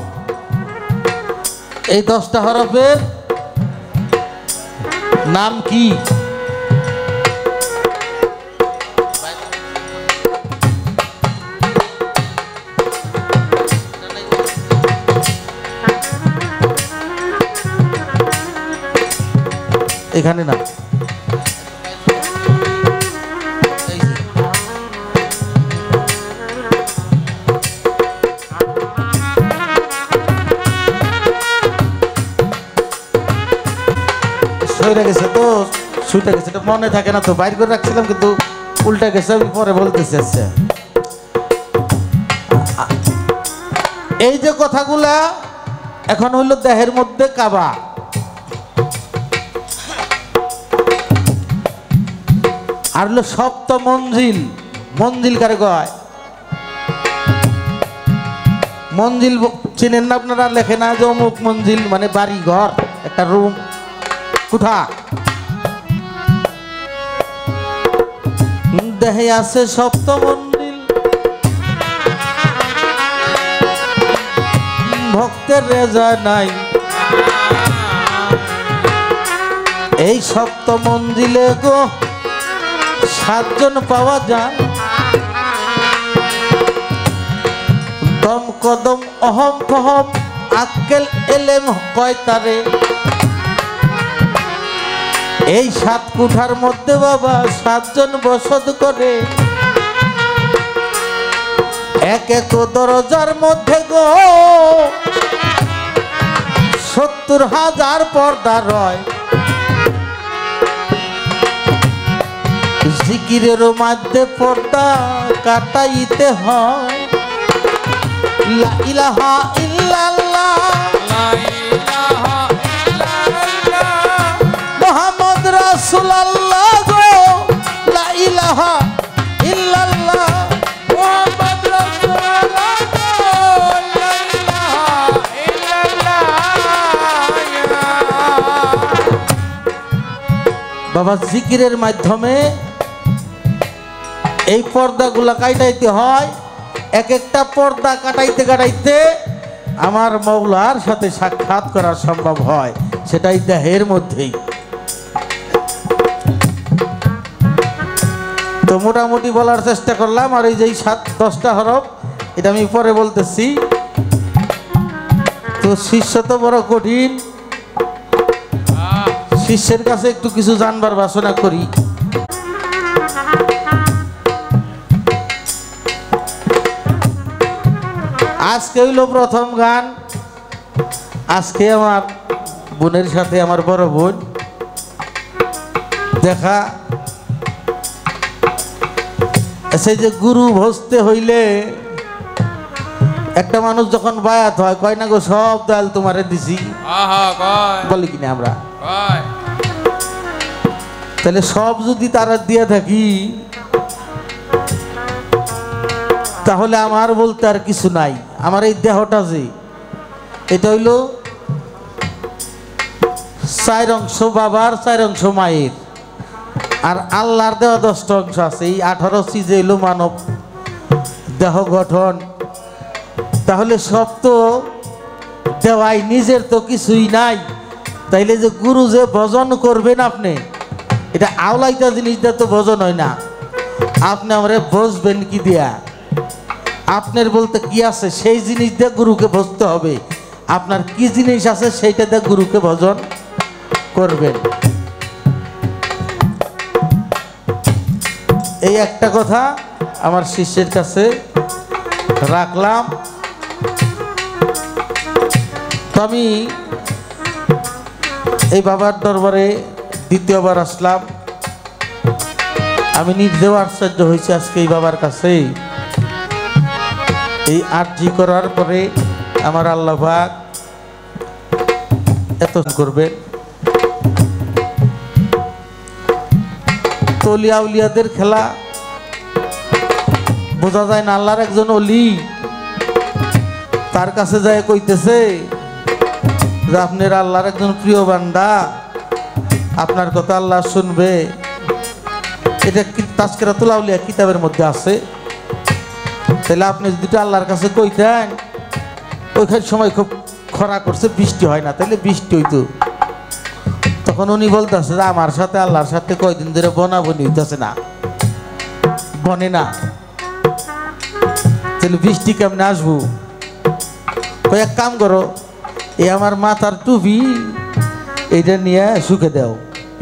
এই 10টা হরফের নাম কি? এখানে না সইরা গেছে তো সুইটা গেছে এটা মনে থাকে না তো বাইর করে রাখছিলাম কিন্তু উল্টা গেছে আমি পরে বলতেছি। আচ্ছা এই যে কথাগুলা এখন হইল দেহের মধ্যে কাবা আর হলো সপ্ত মঞ্জিল। মঞ্জিল কারে কয়? মঞ্জিল চিনেন না আপনারা? লেখে না যে অমুক মঞ্জিল মানে বাড়ি ঘর একটা রুম কোঠা। দেহে আছে সপ্ত মঞ্জিল ভক্তের রেজা নাই এই সপ্ত মঞ্জিলে গো 7 জন পাওয়া যায় দম কদম অহম ফহম আক্কেল এলেম কয়তারে এই 7 কুঠার মধ্যে বাবা 7 জন বসত করে এক এক দরজার মধ্যে গো 70,000 পর্দা রয় জিকিরের মধ্যে পর্দা কাটাইতে হয় লা ইলাহা ইল্লাল্লাহ লা ইলাহা ইল্লাল্লাহ মুহাম্মদ রাসূলুল্লাহ গো লা ইলাহা ইল্লাল্লাহ মুহাম্মদ রাসূলুল্লাহ লা ইলাহা ইল্লাল্লাহ। বাবা জিকিরের মাধ্যমে এই পর্দাগুলা কাটাইতে হয়। এক একটা পর্দা কাটাইতে কাটাইতে আমার মওলার সাথে সাক্ষাৎ করা সম্ভব হয়, সেটাই দেহের মধ্যেই। তো মোটামুটি বলার চেষ্টা করলাম। আর এই যে 7-10টা হরফ এটা আমি পরে বলতেছি। তো শিষ্য তো বড় কঠিন, শিষ্যের কাছে একটু কিছু জানবার বাসনা করি। আজকে হইল প্রথম গান। আজকে আমার বোনের সাথে আমার বড় বোন দেখা। সেই যে গুরু ভজতে হইলে একটা মানুষ যখন বায়াত হয় কয় না গো সব দাল তোমারে দিছি, আহা কয় বলি কিনা আমরা। কয় তাহলে সব যদি তারা দিয়ে থাকি তাহলে আমার বলতে আর কিছু নাই। আমার এই দেহটা যে এটা হইল 4 অংশ বাবার 4 অংশ মায়ের, আর আল্লাহর দেওয়া 10টা অংশ আছে। এই 18 চিজে হইল মানব দেহ গঠন। তাহলে সব তো দেওয়াই, নিজের তো কিছুই নাই। তাইলে যে গুরু যে ভজন করবেন আপনি, এটা আওলাইতা জিনিসটা তো ভজন হয় না। আপনি আমারে বসবেন কি দিয়া? আপনার বলতে কি আছে সেই জিনিস দিয়ে গুরুকে বসতে হবে। আপনার কি জিনিস আছে সেইটা দিয়ে গুরুকে ভজন করবেন। এই একটা কথা আমার শিষ্যের কাছে রাখলাম। তো আমি এই বাবার দরবারে দ্বিতীয়বার আসলাম। আমি নিজেও আশ্চর্য হয়েছি আজকে এই বাবার কাছে। এই আরজি করার পরে আমার আল্লাহ পাক এত করবেন। তলিয়া উলিয়াদের খেলা বোঝা যায় না। আল্লাহর একজন অলি তার কাছে যায় কইতেছে যে আপনার আল্লাহর একজন প্রিয় বান্দা, আপনার কথা আল্লাহ শুনবে। এটা তাজকিরাতুল আউলিয়া কিতাবের মধ্যে আছে। তাহলে আপনি যদি আল্লাহর কাছে কইতেন, ওইখানে সময় খুব খরা করছে, বৃষ্টি হয় না, তাহলে বৃষ্টি হইতো। তখন উনি বলতেছে যে আমার সাথে আল্লাহর সাথে কয়দিন ধরে বনাবনি হইতেছে না, বনে না, তাহলে বৃষ্টি কেমনে আসবো? এক কাম করো, এ আমার মাথার টুপি এইটা নিয়ে শুকে দাও।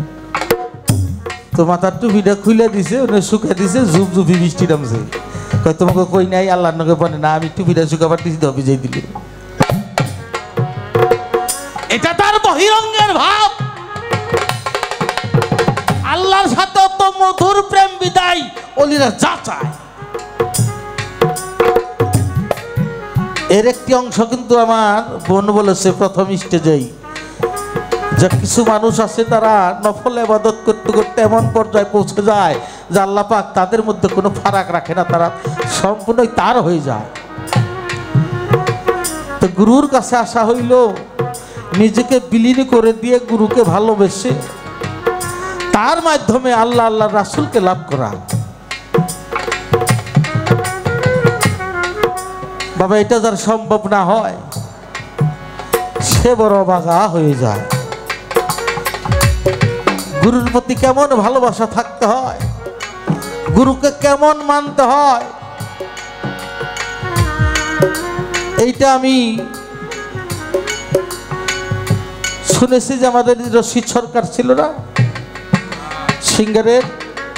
তো মাথার টুপিটা খুলে দিছে, উনি শুকে দিছে, ঝুপ ঝুপি বৃষ্টি নামছে। তোমাকে কই নাই আল্লাহর নকে বনে না, আমি টুপিটা শুকাবার দিছি তো ভিজাই দিলি। এটা তার বহিরঙ্গের ভাব। আল্লাহর সাথে তো মধুর প্রেম বিদায় ওলিরা যা চায়। এর একটি অংশ কিন্তু আমার বোন বলেছে প্রথম স্টেজেই, যে কিছু মানুষ আছে তারা নফল ইবাদত করতে করতে এমন পর্যায়ে পৌঁছে যায় যে আল্লাহ পাক তাদের মধ্যে কোনো ফারাক রাখে না, তারা সম্পূর্ণই তার হয়ে যায়। তো গুরুর কাছে আসা হইল নিজেকে বিলীন করে দিয়ে গুরুকে ভালোবেসে তার মাধ্যমে আল্লাহ আল্লাহ রাসূলকে লাভ করা। বাবা, এটা যার সম্ভব না হয় সে বড় বাগা হয়ে যায়। গুরুর প্রতি কেমন ভালোবাসা থাকতে হয়, গুরুকে কেমন মানতে হয়, এইটা আমি শুনেছি যে আমাদের রশিদ সরকার ছিল না সিঙ্গারের,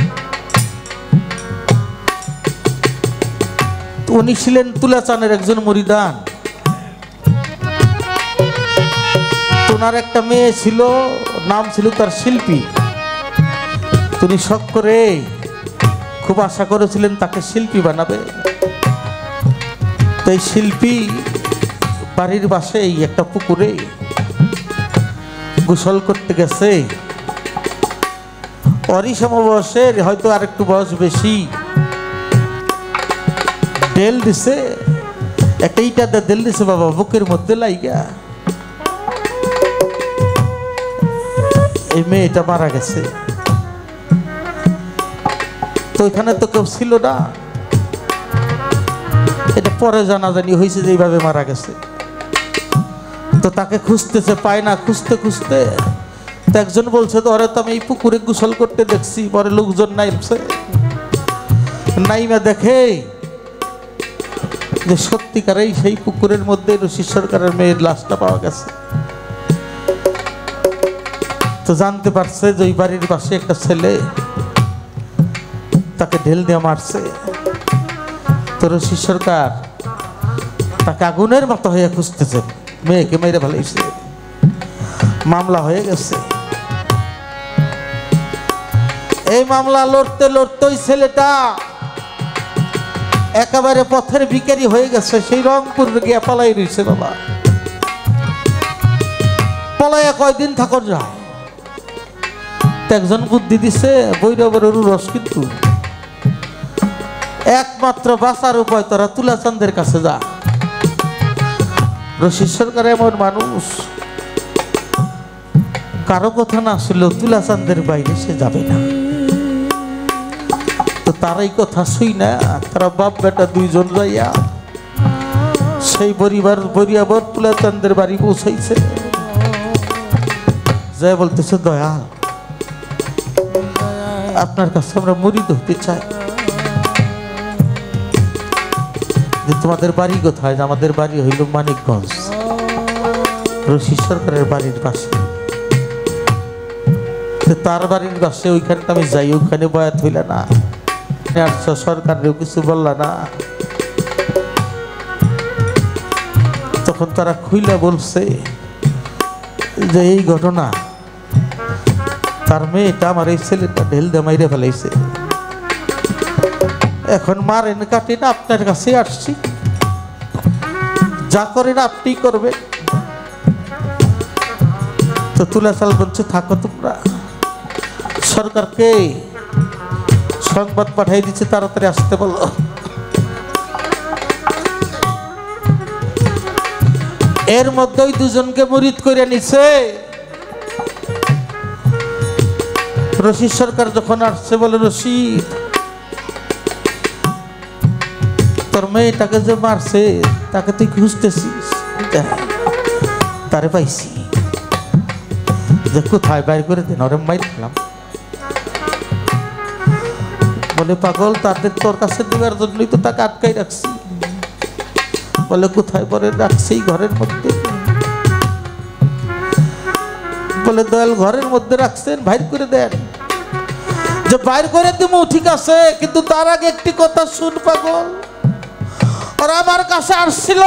উনি ছিলেন তুলাচানের একজন মুরিদান। ওনার একটা মেয়ে ছিল, নাম ছিল তার শিল্পী। তিনি শখ করে খুব আশা করেছিলেন তাকে শিল্পী বানাবে। তাই শিল্পী বাড়ির পাশেই একটা পুকুরে গোসল করতে গেছে। ওরই সমবয়সের, হয়তো আর একটু বয়স বেশি, ডেল দিছে, একটা ইটাতে দেল দিছে বাবা বুকের মধ্যে লাইগা এই মেয়েটা মারা গেছে। তো এখানে তো কেউ ছিল না, এটা পরে জানাজানি হয়েছে যে এইভাবে মারা গেছে। তো তাকে খুঁজতেছে, পায় না, খুঁজতে খুঁজতে তো একজন বলছে তো ওরে তো আমি এই পুকুরে গোসল করতে দেখছি। পরে লোকজন নাইমছে, নাইমা দেখে যে সত্যিকারেই সেই পুকুরের মধ্যে রশিদ সরকারের মেয়ের লাশটা পাওয়া গেছে। তো জানতে পারছে যে ওই বাড়ির পাশে একটা ছেলে তাকে ঢেল দিয়ে মারছে। তো রশিদ সরকার তাকে আগুনের মতো হয়ে খুঁজতেছে, মেয়েকে মেরে ফেলেছে, মামলা হয়ে গেছে। এই মামলা লড়তে লড়তে ওই ছেলেটা একেবারে পথের ভিখারি হয়ে গেছে। সেই রংপুর গিয়ে পালাই রয়েছে বাবা। পলাইয়া কয়দিন থাকর যায়, একজন বুদ্ধি দিছে বৈরবের রস কিন্তু একমাত্র বাঁচার উপায় তোরা তুলাচাঁদের কাছে যা। রশিদ সরকার এমন মানুষ, কারো কথা না আসলে তুলাচাঁদের বাইরে সে যাবে না। তো তারাই কথা শুই না, তারা বাপ বেটা দুইজন যাইয়া সেই বরিয়াবর তুলাচাঁদের বাড়ি পৌঁছাইছে। যাই বলতেছে, দয়াল আপনার কাছে আমরা মুরিদ হতে চাই। যে তোমাদের বাড়ি কোথায়? আমাদের বাড়ি হইল মানিকগঞ্জ, রশিদ সরকারের বাড়ির পাশে। তার বাড়ির পাশে ওইখানে আমি যাই, ওইখানে বয়াত হইলা না, সরকারেও কিছু বললা না। তখন তারা খুইলা বলছে যে এই ঘটনা, তার মেয়েটা আমার এই ছেলেটা ঢেল দিয়ে মাইরে ফেলাইছে, এখন মারেন কাটেন আপনার কাছে আসছি, যা করেন আপনি করবেন। তো তুলাচাঁদ বলছে, থাকো তোমরা, সরকারকে সংবাদ পাঠাই দিচ্ছে, তাড়াতাড়ি আসতে বলো। এর মধ্যে ওই দুজনকে মুরিদ করে নিছে। রশিদ সরকার যখন আসছে বলে, রশিদ তোর মেয়েটাকে যে মারছে তাকে তুই খুঁজতেছিস? তারে পাইছি, যে কোথায় বাইর করে দেন, ওরে মাইর খেলাম। বলে, পাগল, তাদের তোর কাছে দেওয়ার জন্যই তো তাকে আটকাই রাখছি। বলে, কোথায়? বলে, রাখছি ঘরের মধ্যে। বলে, দয়াল ঘরের মধ্যে রাখছেন, বাইর করে দেন। যে বাইর করে দিব ঠিক আছে, কিন্তু তার আগে একটি কথা শুন পাগল, ওরা আমার কাছে আসছিল,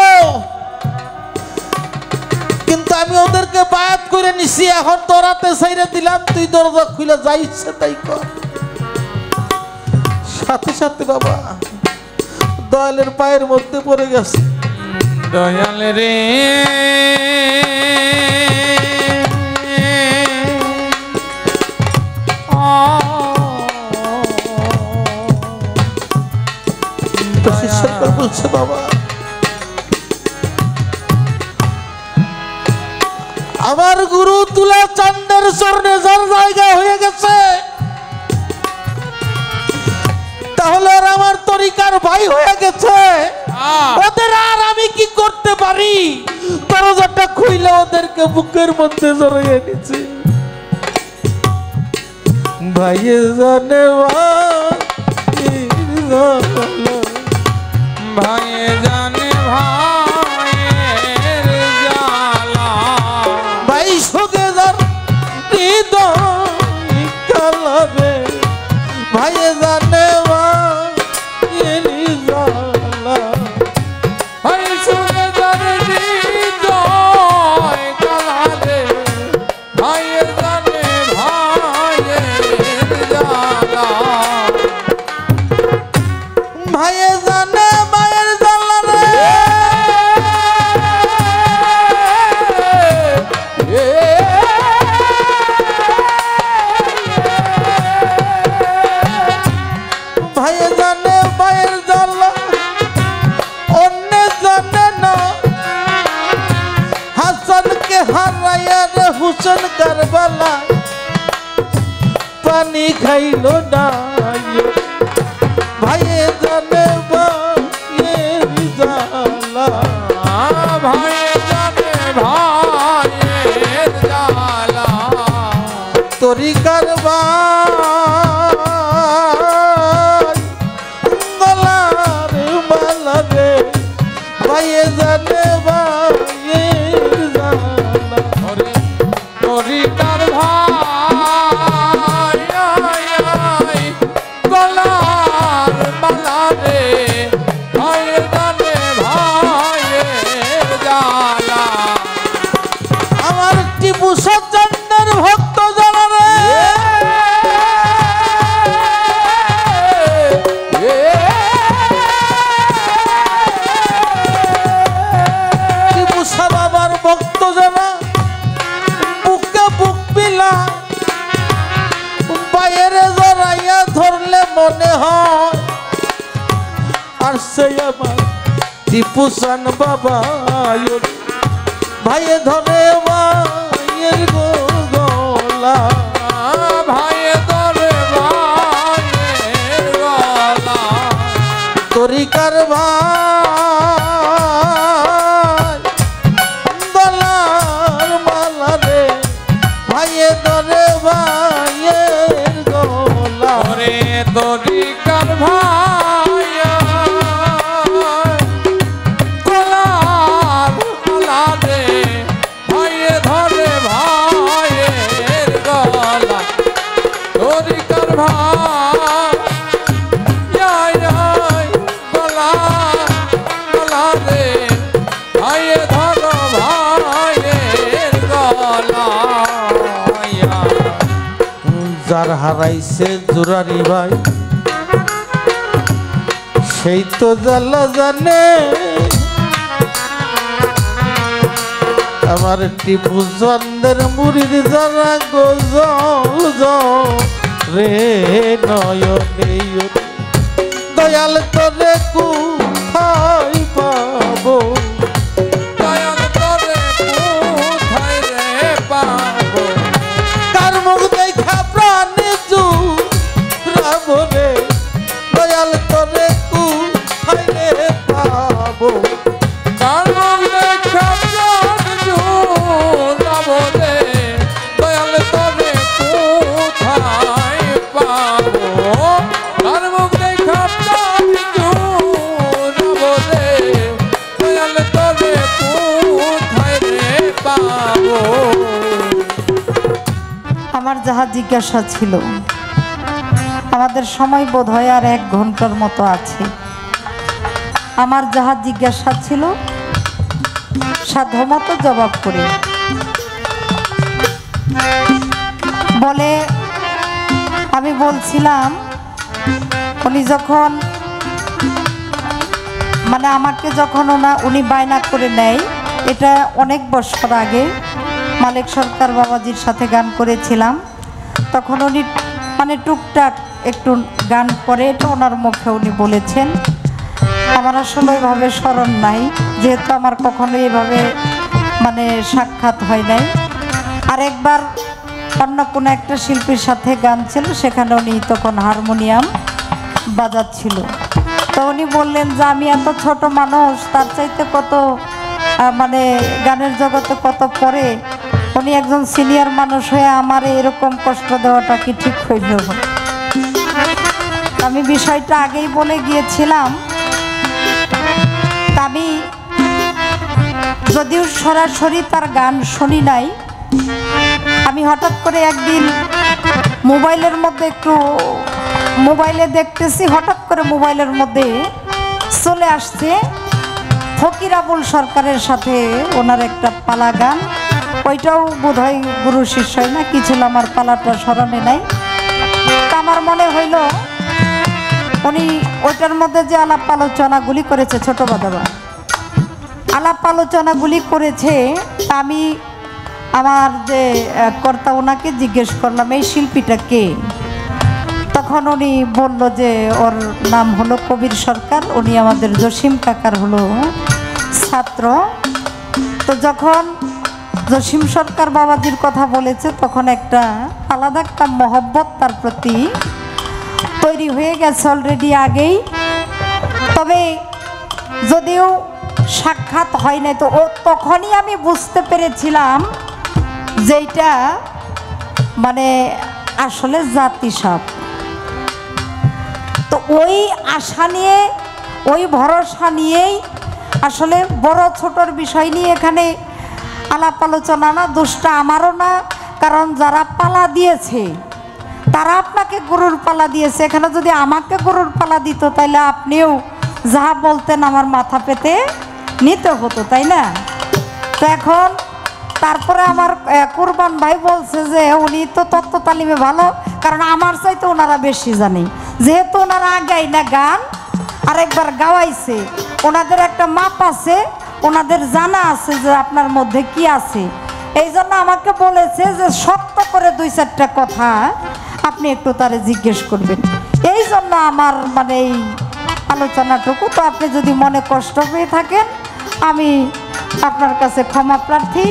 কিন্তু আমি ওদেরকে বায়াত করে নিছি, এখন তোরাতে ছাইরে দিলাম, তুই দরজা খুলে যাই ইচ্ছে তাই কর। সাথে সাথে বাবা দয়ালের পায়ের মধ্যে পড়ে গেছে। দয়াল রে সরকার বলছে, বাবা আমার গুরু তুলাচাঁদের চরণে যার জায়গা হয়ে গেছে, তাহলে আর আমার তরিকার ভাই হয়ে গেছে, ওদের আর আমি কি করতে পারি? দরজাটা খুইলে ওদেরকে বুকের মধ্যে জড়িয়ে নিচ্ছে। ভাইয়ে জানে ভাইয়ে জানে ভাইয়ের জ্বালা, ভাই সঙ্গে যার হৃদয় কালাবে, ভাইয়ে জানে ভাইয়ের জ্বালা, ভাই সুরে জানে হৃদয় কালাবে, ভাইয়ে জানে ভাইয়ের জ্বালা, ভাইয়ে জানে মায়ের জ্বালা রে। ভাইয়ে জানে মায়ের জ্বালা, অন্য জানে না। হাসানকে হারাইয়া রে হুসেন কারবালা, পানি খাইল না। ভাইয়ে জানে ভাইয়ের জ্বালা, ভাইয়ে জানে ভাইয়ের জ্বালা, তরিকার ভাই গলার মালা রে, ভাইয়ে জানে ভাইয়ের জ্বালা। তরিকার ভাই গলার মালা রে, ভাইয়ে জানে ভাইয়ের জ্বালা, আমার টিপু সুলতানের ভক্ত যারা রে, টিপু শাহ বাবার ভক্ত যারা, বুকে বুক মিলা হারাইছে আমার টিপু চান বাবা ভাইয়ে ধরে ভাইয়ের গলা ভাই ধরে ভাইয়ের গলা তরিকার ভাই দলার মালা রে ভাইয়ে ধরে ভাইয়ের গলা ওরে তরিকার ভাই গলার মালা রে ভাই ধরে ভাইয়ের গলা তরিকার ভাই গলা গলা রে ভাই ধরো ভাইয়ের গলা যার হারাইছে জোরারি ভাই সেই তো জ্বালা জানে আমার টিপু চন্দের মুড়ির যারা গোজ রে নয়নে দয়াল তোরে কোথায় পাবো দয়াল তোরে কোথায় রে পাবো কার মুখ দেখা প্রাণে জুড়াবো রে দয়াল তোরে কোথায় রে পাবো কার মুখ দেখা প্রাণ জুড়াবো রে দয়াল তোরে কোথায় পাবো কার মুখ দেখা প্রাণ জুড়াবো রে দয়াল তোরে কোথায় রে পাবো আমার যাহা জিজ্ঞাসা ছিল, আমাদের সময় বোধ হয় আর 1 ঘন্টার মতো আছে। আমার যাহা জিজ্ঞাসা ছিল সাধ্যমতো জবাব করি। বলে আমি বলছিলাম উনি যখন মানে আমাকে যখন উনি বায়না করে নেয়, এটা অনেক বছর আগে মালিক সরকার বাবাজির সাথে গান করেছিলাম, তখন উনি মানে টুকটাক একটু গান করে, এটা ওনার মুখে উনি বলেছেন। আমার আসলে ওইভাবে স্মরণ নাই, যেহেতু আমার কখনো এইভাবে মানে সাক্ষাৎ হয় নাই। আরেকবার অন্য কোনো একটা শিল্পীর সাথে গান ছিল, সেখানে উনি তখন হারমোনিয়াম বাজাচ্ছিল। তো উনি বললেন যে আমি এত ছোট মানুষ, তার চাইতে কত মানে গানের জগতে কত পরে, উনি একজন সিনিয়র মানুষ হয়ে আমার এরকম কষ্ট দেওয়াটা কি ঠিক হইল? আমি বিষয়টা আগেই বলে গিয়েছিলাম। আমি যদিও সরাসরি তার গান শুনি নাই, আমি হঠাৎ করে একদিন মোবাইলের মধ্যে মোবাইলে দেখতেছি, হঠাৎ করে মোবাইলের মধ্যে চলে আসছে ফকির আবুল সরকারের সাথে ওনার একটা পালা গান। ওইটাও বোধহয় গুরু শিষ্যই না কি ছিল, আমার পালাটা স্মরণে নাই। তা আমার মনে হইল উনি ওইটার মধ্যে যে আলাপ আলোচনাগুলি করেছে, ছোট বাদাবা আলাপ আলোচনাগুলি করেছে, আমি আমার যে কর্তা ওনাকে জিজ্ঞেস করলাম এই শিল্পীটা কে। তখন উনি বলল যে ওর নাম হলো কবির সরকার, উনি আমাদের জসিম কাকার হলো ছাত্র। তো যখন জসিম সরকার বাবাজির কথা বলেছে, তখন একটা আলাদা একটা মহব্বত তার প্রতি তৈরি হয়ে গেছে অলরেডি আগেই। তবে যদিও সাক্ষাৎ হয় নাই, তো তখনই আমি বুঝতে পেরেছিলাম যে এটা মানে আসলে জাতিসাপ। তো ওই আশা নিয়ে, ওই ভরসা নিয়েই আসলে বড় ছোটর বিষয় নিয়ে এখানে আলাপ আলোচনা না, দোষটা আমারও না, কারণ যারা পালা দিয়েছে তারা আপনাকে গরুর পালা দিয়েছে। এখানে যদি আমাকে গরুর পালা দিত, তাইলে আপনিও যাহা বলতেন আমার মাথা পেতে নিতে হতো, তাই না? তো এখন তারপরে আমার কুরবান ভাই বলছে যে উনি তো তত্ত্ব তালিমে ভালো, কারণ আমার চাইতে ওনারা বেশি জানে, যেহেতু ওনারা আগাই না গান আরেকবার গাওয়াইছে, ওনাদের একটা মাপ আছে, ওনাদের জানা আছে যে আপনার মধ্যে কি আছে। এই জন্য আমাকে বলেছে যে শক্ত করে 2-4টা কথা আপনি একটু তারে জিজ্ঞেস করবেন। এই জন্য আমার মানে এই আলোচনাটুকু। তো আপনি যদি মনে কষ্ট পেয়ে থাকেন আমি আপনার কাছে ক্ষমা প্রার্থী।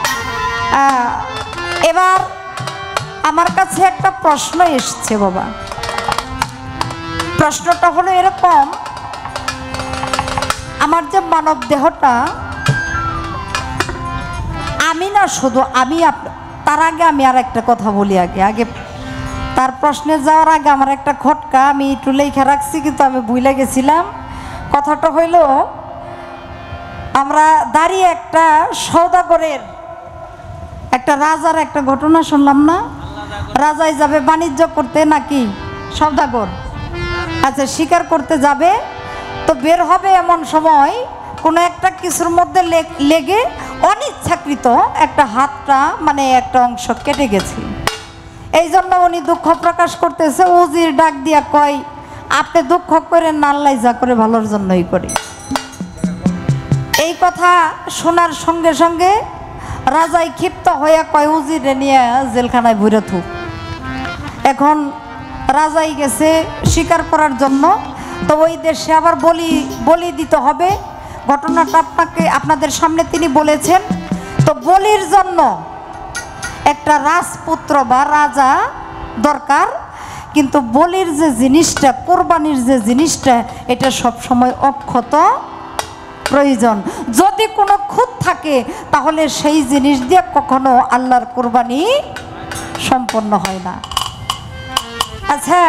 এবার আমার কাছে একটা প্রশ্ন এসছে বাবা। প্রশ্নটা হলো এরকম, আমার যে মানব দেহটা, আমি না শুধু আমি, তার আগে আমি আর একটা কথা বলি। আগে তার প্রশ্নে যাওয়ার আগে আমার একটা খটকা আমি একটু লেখা রাখছি, কিন্তু আমি ভুলে গেছিলাম। কথাটা হইল, আমরা দাঁড়িয়ে একটা সওদাগরের, একটা রাজার একটা ঘটনা শুনলাম না? রাজাই যাবে বাণিজ্য করতে নাকি সওদাগর, আচ্ছা শিকার করতে যাবে, তো বের হবে এমন সময় কোনো একটা কিছুর মধ্যে লেগে অনিচ্ছাকৃত একটা হাতটা মানে একটা অংশ কেটে গেছে। এই জন্য উনি দুঃখ প্রকাশ করতেছে। উজির ডাক দিয়া কয়, আপনি দুঃখ করেন না, আল্লাহ যা করে ভালোর জন্যই করে। এই কথা শোনার সঙ্গে সঙ্গে রাজাই ক্ষিপ্ত হয়ে কয়, উজিরে নিয়ে জেলখানায় ভরে থুক। এখন রাজাই গেছে শিকার করার জন্য, তো ওই দেশে আবার বলি দিতে হবে। ঘটনাটা আপনাদের সামনে তিনি বলেছেন। তো বলির জন্য একটা রাজপুত্র বা রাজা দরকার, কিন্তু বলির যে জিনিসটা, কোরবানির যে জিনিসটা, এটা সব সময় অক্ষত প্রয়োজন। যদি কোনো খুঁত থাকে তাহলে সেই জিনিস দিয়ে কখনো আল্লাহর কোরবানি সম্পন্ন হয় না। আচ্ছা,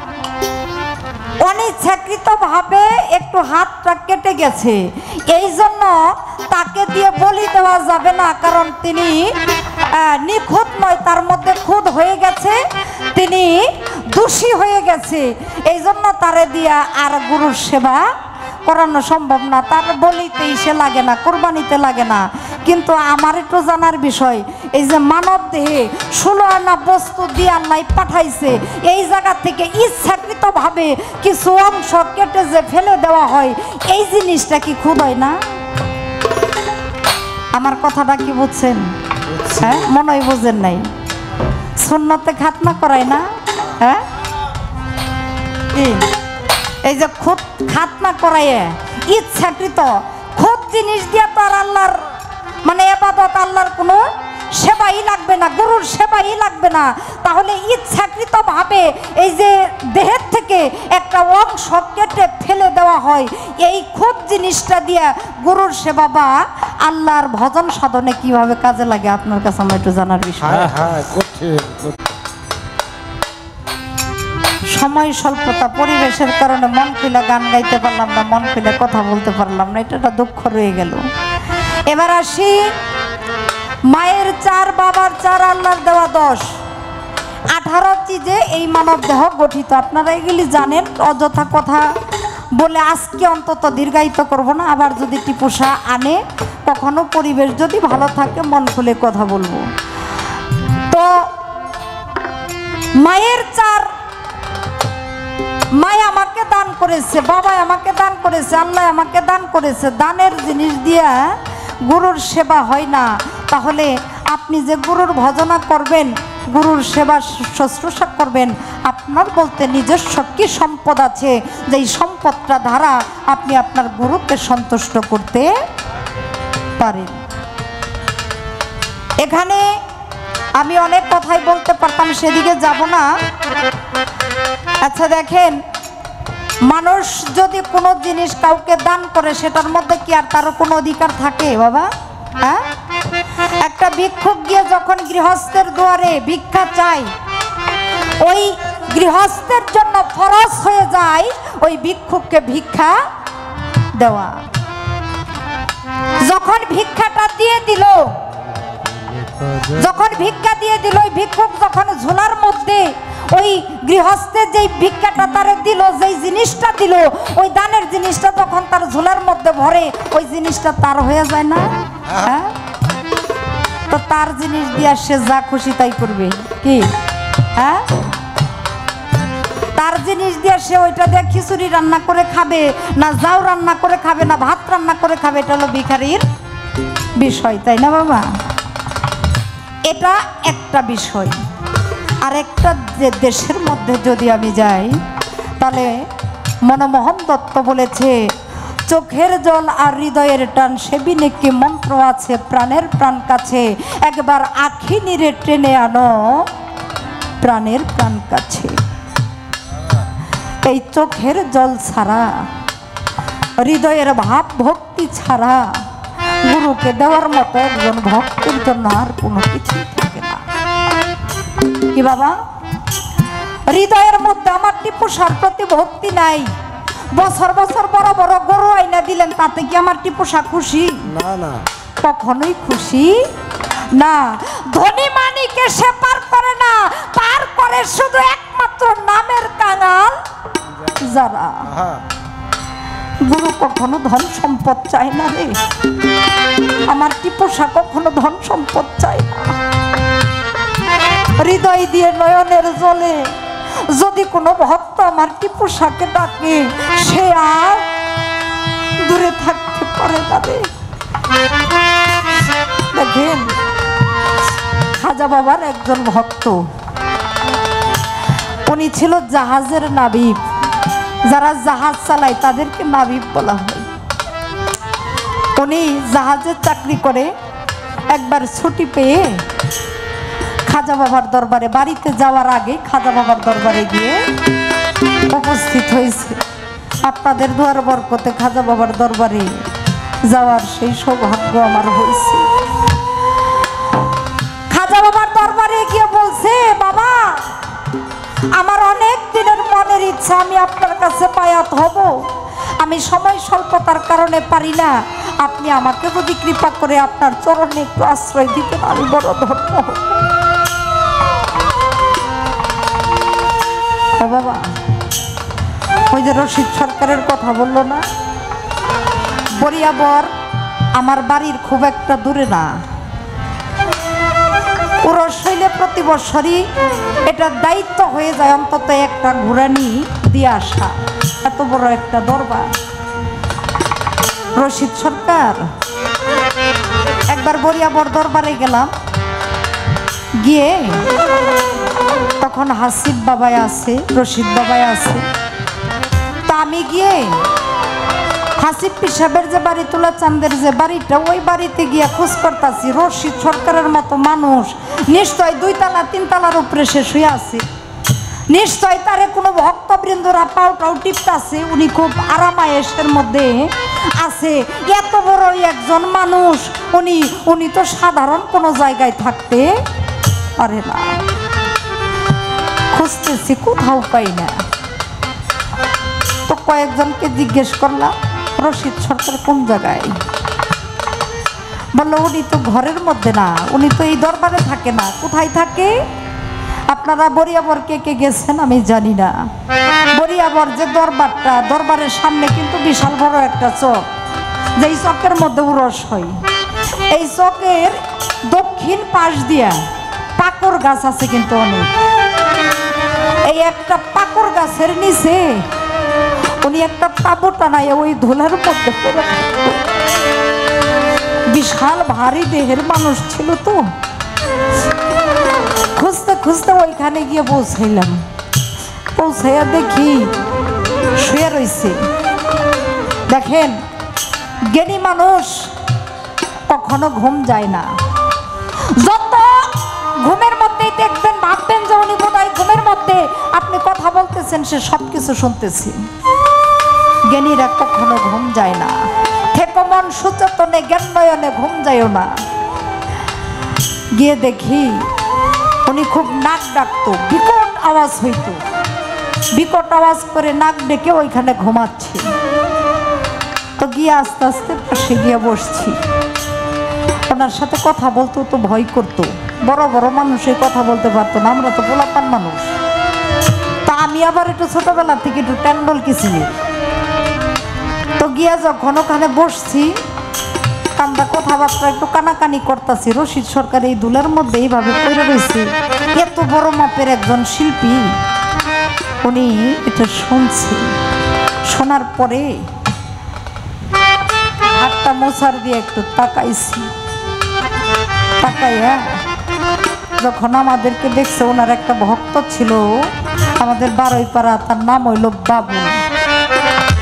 অনিচ্ছাকৃতভাবে একটু হাতটা কেটে গেছে, এই জন্য তাকে দিয়ে বলি দেওয়া যাবে না, কারণ তিনি নিখুঁত নয়, তার মধ্যে খুঁত হয়ে গেছে, তিনি দোষী হয়ে গেছে। এই জন্য তারে দিয়া আর গুরুর সেবা করানো সম্ভব না, তার বলিতে সে লাগে না, কোরবানিতে লাগে না। কিন্তু আমার একটু জানার বিষয়, এই যে মানব দেহে 16 আনা বস্তু দিয়ে আল্লাহ পাঠাইছে, এই জায়গা থেকে ইচ্ছাকৃতভাবে কিছু অংশ কেটে যে ফেলে দেওয়া হয়, এই জিনিসটা কি খুদ হয় না? আমার কথাটা কি বুঝছেন? হ্যাঁ, মনে হয় বুঝেন নাই। সুন্নতে খাতনা করায় না? হ্যাঁ, এই যে খুদ খাতনা করায় ইচ্ছাকৃত খুদ জিনিস দিয়ে তো আর আল্লাহর মানে ইবাদত, আল্লাহর কোনো সেবাই লাগবে না, গুরুর সেবাই লাগবে না। তাহলে ইচ্ছাকৃতভাবে এই যে দেহের থেকে একটা অংশ কেটে ফেলে দেওয়া হয়, এই খুদ জিনিসটা দিয়ে গুরুর সেবা বা আল্লাহর ভজন সাধনে কিভাবে কাজে লাগে আপনার কাছে আমার একটু জানার বিষয়। সময় স্বল্পতা, পরিবেশের কারণে মন খুলে গান গাইতে পারলাম না, মন খুলে কথা বলতে পারলাম না, এটা একটা দুঃখ রয়ে গেল। এবার আসি, মায়ের 4, বাবার 4, আল্লাহর দেওয়া 10, 18 চিজে এই মানব দেহ গঠিত। আপনারা এগুলি জানেন, অযথা কথা বলে আজকে অন্তত দীর্ঘায়িত করব না। আবার যদি টিপুসা আনে কখনো, পরিবেশ যদি ভালো থাকে, মন খুলে কথা বলবো। তো মায়ের 4, মায় আমাকে দান করেছে, বাবা আমাকে দান করেছে, আল্লাহ আমাকে দান করেছে। দানের জিনিস দিয়া গুরুর সেবা হয় না। তাহলে আপনি যে গুরুর ভজনা করবেন, গুরুর সেবা শুশ্রূষা করবেন, আপনার বলতে নিজস্ব কি সম্পদ আছে, যেই সম্পদটা দ্বারা আপনি আপনার গুরুকে সন্তুষ্ট করতে পারেন। এখানে আমি অনেক কথাই বলতে পারতাম, সেদিকে যাব না। আচ্ছা দেখেন, মানুষ যদি কোনো জিনিস কাউকে দান করে, সেটার মধ্যে কি আর তারও কোনো অধিকার থাকে বাবা? হ্যাঁ, একটা ভিক্ষুক গিয়ে যখন গৃহস্থের দুয়ারে ভিক্ষা চায়, ওই গৃহস্থের জন্য ফরজ হয়ে যায় ওই ভিক্ষুককে ভিক্ষা দেওয়া। যখন ভিক্ষাটা দিয়ে দিল, যখন ভিক্ষা দিয়ে দিল, ওই ভিক্ষুক যখন ঝোলার মধ্যে ওই গৃহস্থের যেই ভিক্ষাটা তারে দিল, যেই জিনিসটা দিল, ওই দানের জিনিসটা তখন তার ঝোলার মধ্যে ভরে, ওই জিনিসটা তার হয়ে যায় না? হ্যাঁ, তো তার জিনিস দিয়ে সে যা খুশি তাই করবে কি? হ্যাঁ, তার জিনিস দিয়ে সে ওইটা দিয়ে খিচুড়ি রান্না করে খাবে না, জাউ রান্না করে খাবে না, ভাত রান্না করে খাবে, এটা হলো ভিখারির বিষয়, তাই না বাবা? এটা একটা বিষয়। আর একটা যে দেশের মধ্যে যদি আমি যাই, তাহলে মনমোহন দত্ত বলেছে, চোখের জল আর হৃদয়ের টান সেবিনে কি মন্ত্র আছে, প্রাণের প্রাণ কাছে একবার আখি নিরে টেনে আনো প্রাণের প্রাণ কাছে। এই চোখের জল ছাড়া, হৃদয়ের ভাব ভক্তি ছাড়া গুরুকে দেওয়ার মতো একজন ভক্তের জন্য আর কোনো কিছুই থাকে না। কি বাবা, হৃদয়ের মধ্যে আমার টিপু সার প্রতি ভক্তি নাই, বছর বছর বড় বড় গরু আইনা দিলেন, তাতে কি আমার টিপু সার খুশি? না না, কখনোই খুশি না। ধনী মানিকে সে পার করে না, পার করে শুধু একমাত্র নামের কাঙাল যারা। গুরু কখনো ধন সম্পদ চায় না রে, আমার টিপু সার কখনো ধন সম্পদ চায় না। হৃদয় দিয়ে নয়নের জলে যদি কোনো ভক্ত আমার টিপু সারকে ডাকে, সে আর দূরে থাকতে পারে না রে। দেখেন, খাজা বাবার একজন ভক্ত, উনি ছিল জাহাজের নাবিক। যারা জাহাজ চালায় তাদেরকে নাবিক বলা হয়। উনি জাহাজের চাকরি করে একবার ছুটি পেয়ে খাজা বাবার দরবারে, বাড়িতে যাওয়ার আগে খাজা বাবার দরবারে গিয়ে উপস্থিত হয়েছে। আপনাদের দুয়ার বরকতে খাজা বাবার দরবারে যাওয়ার সেই সৌভাগ্য আমার হয়েছে। খাজা বাবার দরবারে গিয়ে বলছে, বাবা আমার অনেক দিনের মনের ইচ্ছা, আমি আপনার কাছে বায়াত হব, আমি সময় স্বল্পতার কারণে পারি না, আপনি আমাকে যদি কৃপা করে আপনার চরণে একটু আশ্রয় দিতেন, আমি বড় ধন্য হব। বাবা, ওই যে রশিদ সরকারের কথা বললো না, বরিয়াবর আমার বাড়ির খুব একটা দূরে না, পুরো শৈলে প্রতি বছরই এটার দায়িত্ব হয়ে যায় অন্তত একটা ঘুরানি দিয়ে আসা। এত বড় একটা দরবার। রশিদ সরকার একবার বরিয়াবর দরবারে গেলাম, গিয়ে তখন হাসিব বাবাই আছে, রশিদ বাবাই আছে। তা আমি গিয়ে হাসিব পিসাবের যে বাড়ি, তোলা চাঁদের যে বাড়িটা, ওই বাড়িতে গিয়ে খোঁজ করতেছি। রশিদ সরকারের মতো মানুষ নিশ্চয় 2 তলা 3 তলার উপরে সে শুয়ে আছে, নিশ্চয় তারে কোনো ভক্তবৃন্দরা পাউটাও টিপতাছে, উনি খুব আরামায়েশের মধ্যে আছে। এত বড় একজন মানুষ, উনি তো সাধারণ কোনো জায়গায় থাকতে পারে না। খুঁজতেছি, কোথাও পাই না। তো কয়েকজনকে জিজ্ঞেস করলাম, রশিদ সরকার কোন জায়গায়? বললো, উনি তো ঘরের মধ্যে না, উনি তো এই দরবারে থাকে না। কোথায় থাকে? আপনারা বরিয়াবর কে কে গেছেন আমি জানি না। বরিয়াবর যে দরবারটা, দরবারের সামনে কিন্তু বিশাল বড় একটা চক, যেই চকের মধ্যে উরস হয়। এই চকের দক্ষিণ পাশ দিয়া পাকর গাছ আছে কিন্তু অনেক। এই একটা পাকর গাছের নিচে উনি একটা তাবু টানায় ওই ধুলার মধ্যে পড়ে। বিশাল ভারী দেহের মানুষ ছিল তো। খুঁজতে খুঁজতে ওইখানে গিয়ে পৌঁছাইলাম। পৌঁছাইয়া দেখি শুয়ে রয়েছে। দেখেন, জ্ঞানী মানুষ কখনো ঘুম যায় না। যত ঘুমের মধ্যেই দেখবেন, ভাববেন যে উনি বোধহয় ঘুমের মধ্যে আপনি কথা বলতেছেন, সে সবকিছু শুনতেছি। জ্ঞানীরা কখনো ঘুম যায় না। থেকো মন সুচেতনে, জ্ঞান নয়নে ঘুম যায়ও না। গিয়ে দেখি উনি খুব নাক ডাকতো, বিকট আওয়াজ হইতো, বিকট আওয়াজ করে নাক ডেকে ওইখানে ঘুমাচ্ছে। তো গিয়ে আস্তে আস্তে পাশে গিয়ে বসছি। ওনার সাথে কথা বলতো তো ভয় করতো। বড় বড় মানুষে কথা বলতে পারতো না, আমরা তো পোলাপান মানুষ। তা আমি আবার একটু ছোটবেলা থেকে একটু ট্যান্ডল কিছিলি। তো গিয়া যখন ওখানে বসছি, আমরা কথাবার্তা একটু কানাকানি করতেছি। রশিদ সরকার এই দুলের মধ্যে এইভাবে পড়ে রয়েছে। এত বড় মাপের একজন শিল্পী, উনি এটা শুনছে। শোনার পরে হাতটা মোছার দিয়ে একটু তাকাইছি। তাকাইয়া যখন আমাদেরকে দেখছে, ওনার একটা ভক্ত ছিল আমাদের বারোইপাড়া, তার নাম হইল বাবু।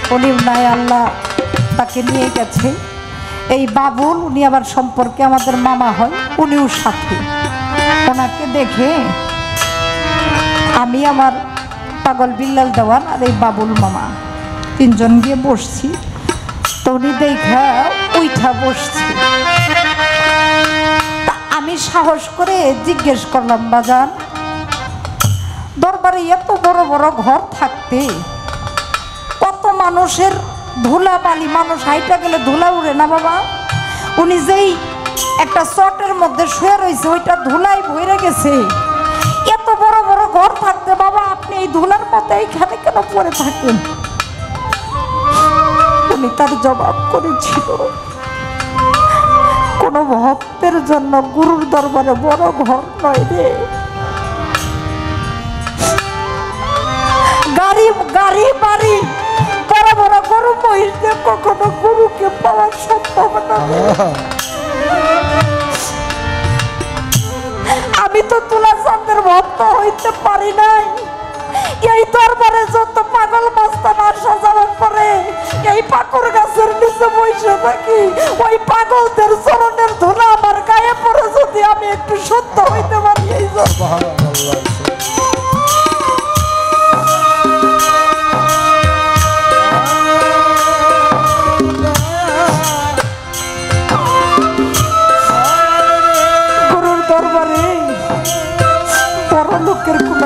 উনি নাই, আল্লাহ তাকে নিয়ে গেছে। এই বাবুল উনি আবার সম্পর্কে আমাদের মামা হয়, উনিও সাথী। ওনাকে দেখে আমি, আমার পাগল বিল্লাল দেওয়ান আর এই বাবুল মামা তিনজন গিয়ে বসছি। তো উনি দেখা উইঠা বসছি। তা আমি সাহস করে জিজ্ঞেস করলাম, বাজান দরবারে এত বড় বড় ঘর থাকতে কত মানুষের ধুলা বালি, মানুষ হাইটা গেলে ধুলা উড়ে না বাবা? উনি যেই একটা চটের মধ্যে শুয়ে রয়েছে ওইটা ধুলাই ভরে গেছে। এত বড় বড় ঘর থাকতে বাবা আপনি এই ধুলার মধ্যে এইখানে কেন পড়ে থাকেন? উনি তার জবাব করেছিল, কোন ভক্তের জন্য গুরুর দরবারে বড় ঘর নয় রে। গাড়ি গাড়ি বাড়ি বড় বড় গরু মহিষ দিয়ে কখনো গুরুকে পাওয়া সম্ভব না। আমি তো তুলা চাঁদের ভক্ত হইতে পারি নাই। এই দরবারে যত পাগল মাস্তান আসা যাওয়া করে এই পাকুর গাছের নিচে বসে থাকি, ওই পাগলদের চরণের ধুলা আমার গায়ে পড়ে যদি আমি একটু সত্য হইতে পারি। এই গুরুর দরবারে বড় লোকের কোন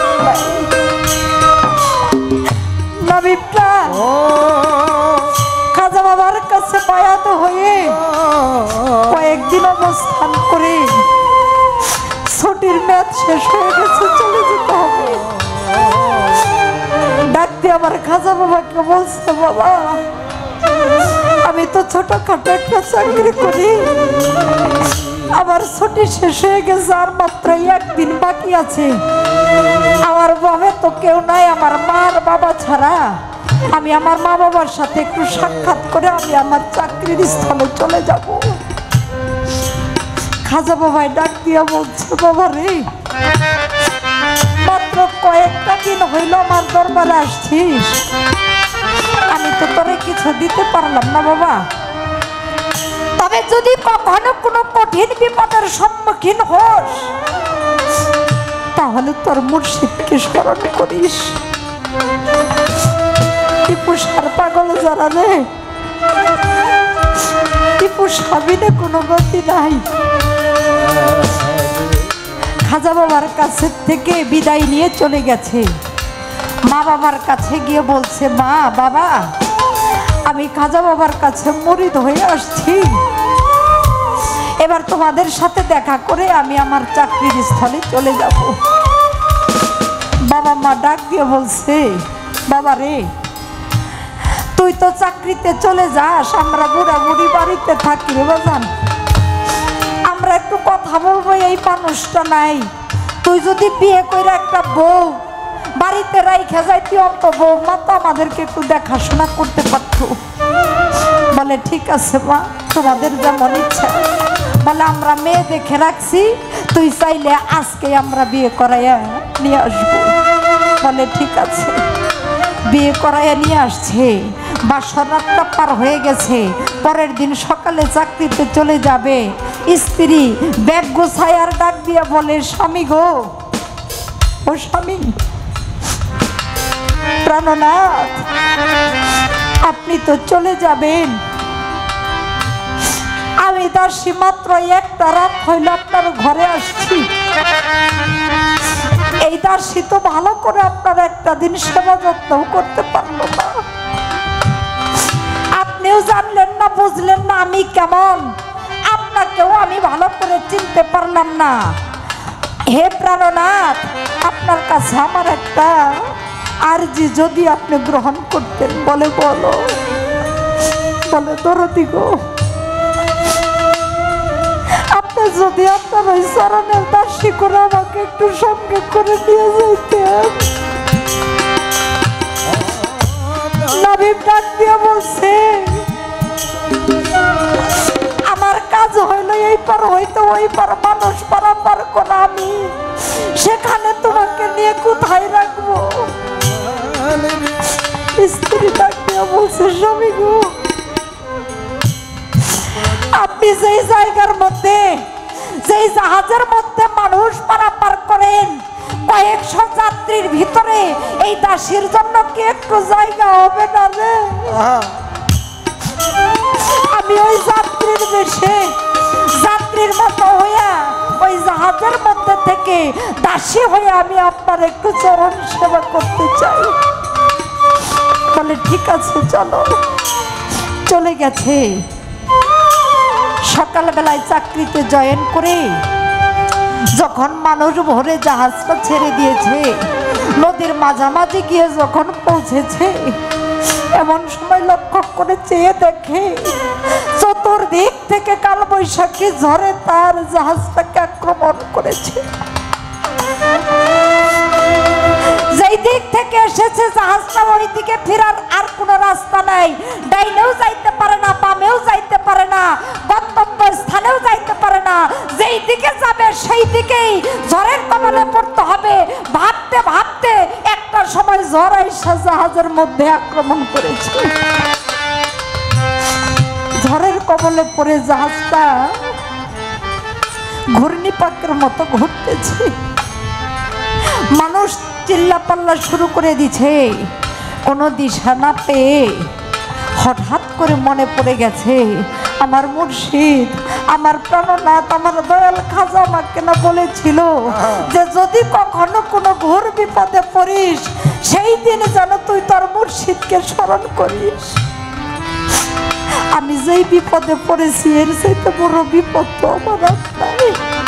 খাজা বাবার কাছে বায়াত হয়ে কয়েকদিন অবস্থান করে ছুটির মেয়াদ শেষ হয়ে গেছে, চলে যেতে হবে। ডাক দিয়ে আমার খাজা বাবাকে বলছে, বাবা আমি তো ছোটখাটো একটা চাকরি করি, আমার ছুটি শেষ হয়ে গেছে, আর মাত্র একদিন বাকি আছে। আমার বাবা তো কেউ নাই, আমার মা আর বাবা ছাড়া। আমি আমার মা বাবার সাথে একটু সাক্ষাৎ করে আমি আমার চাকরির স্থলে চলে যাব। খাজা বাবাই ডাক দিয়া বলছে, বাবা রে মাত্র কয়েকটা দিন হইল আমার দরবারে আসছিস, আমি তো তোরে কিছু দিতে পারলাম না বাবা। তবে যদি কখনো কোনো কঠিন বিপদের সম্মুখীন হোস তাহলে তোর মুর্শিদকে স্মরণ করিস। টিপু সার পাগল যারা রে, টিপু সাবিনে কোনো গতি নাই। খাজা বাবার কাছে থেকে বিদায় নিয়ে চলে গেছে। মা বাবার কাছে গিয়ে বলছে, মা বাবা আমি খাজা বাবার কাছে মুরিদ হয়ে আসছি, এবার তোমাদের সাথে দেখা করে আমি আমার চাকরির স্থলে চলে যাব। বাবা মা ডাক দিয়ে বলছে, বাবা রে তুই তো চাকরিতে চলে যাস, আমরা বুড়া বুড়ি বাড়িতে থাকি রে বাজান, আমরা একটু কথা বলবো, এই মানুষটা নাই। তুই যদি বিয়ে করে একটা বউ বাড়িতে রাইখা যাইতি, অন্ত বউ মা তো আমাদেরকে একটু দেখাশোনা করতে পারতো। বলে ঠিক আছে মা, তোমাদের যেমন ইচ্ছা। বলে আমরা মেয়ে দেখে রাখছি, তুই চাইলে আজকে আমরা বিয়ে করাইয়া নিয়ে আসবো। বলে ঠিক আছে। বিয়ে করাইয়া নিয়ে আসছে, বাসর রাতটা পার হয়ে গেছে, পরের দিন সকালে চাকরিতে চলে যাবে। স্ত্রী ব্যাগ গোছায় আর ডাক দিয়া বলে, স্বামী গো, ও স্বামী প্রাণনাথ, আপনি তো চলে যাবেন, আমি দাসী মাত্র একটা রাত হইল আপনার ঘরে আসছি। এই দাসী তো ভালো করে আপনার একটা দিন সেবা যত্ন করতে পারলো না। আপনিও জানলেন না, বুঝলেন না আমি কেমন, আপনাকেও আমি ভালো করে চিনতে পারলাম না। হে প্রাণনাথ, আপনার কাছে আমার একটা আরজি যদি আপনি গ্রহণ করতেন। বলে বলো। বলে দরদি গো, আপনি যদি আপনার ওই চরণের দাসী করে আমাকে একটু সঙ্গে করে নিয়ে যেতেন। নবীন ডাক দিয়ে বলছে, আমার কাজ হইলো এই পার হইতে ওই পার মানুষ পারাপার করা, আমি সেখানে তোমাকে নিয়ে কোথায় রাখবো? স্ত্রী ডাক দিয়ে হইয়া বলছে, স্বামী গো, আপনি যেই জায়গার মধ্যে, যেই জাহাজের মধ্যে মানুষ পারাপার করেন, কয়েকশো যাত্রীর ভিতরে এই দাসীর জন্য কি একটু জায়গা হবে না রে? আমি ওই যাত্রীর বেশে, যাত্রীর মতো হইয়া ওই জাহাজের মধ্যে থেকে দাসী হয়ে আমি আপনার একটু চরণ সেবা করতে চাই। বলে ঠিক আছে চলো। চলে গেছে। সকালবেলায় চাকরিতে জয়েন করে যখন মানুষ ভরে জাহাজটা ছেড়ে দিয়েছে, নদীর মাঝামাঝি গিয়ে যখন পৌঁছেছে, এমন সময় লক্ষ্য করে চেয়ে দেখে চতুর্দিক থেকে কালবৈশাখী ঝড়ে তার জাহাজটাকে আক্রমণ করেছে। যেই দিক থেকে এসেছে জাহাজটা ওই দিকে ফেরার আর কোনো রাস্তা নাই। ডাইনেও যাইতে পারে না, বামেও যাইতে পারে না, গন্তব্য স্থানেও যাইতে পারে না। যেই দিকে যাবে সেই দিকেই ঝড়ের কবলে পড়তে হবে। ভাবতে ভাবতে একটা সময় ঝড় আইসা জাহাজের মধ্যে আক্রমণ করেছে। ঝড়ের কবলে পড়ে জাহাজটা ঘূর্ণিপাকের মতো ঘুরতেছে। মানুষ চিল্লাপাল্লা শুরু করে দিছে। কোনো দিশা না পেয়ে হঠাৎ করে মনে পড়ে গেছে, আমার মুর্শিদ, আমার প্রাণনাথ, আমার দয়াল খাজা আমাকে না বলেছিল যে যদি কখনো কোনো ঘোর বিপদে পড়িস, সেই দিন যেন তুই তোর মুর্শিদকে স্মরণ করিস। আমি যেই বিপদে পড়েছি এর চাইতে বড় বিপদ তো আমার আর নাই।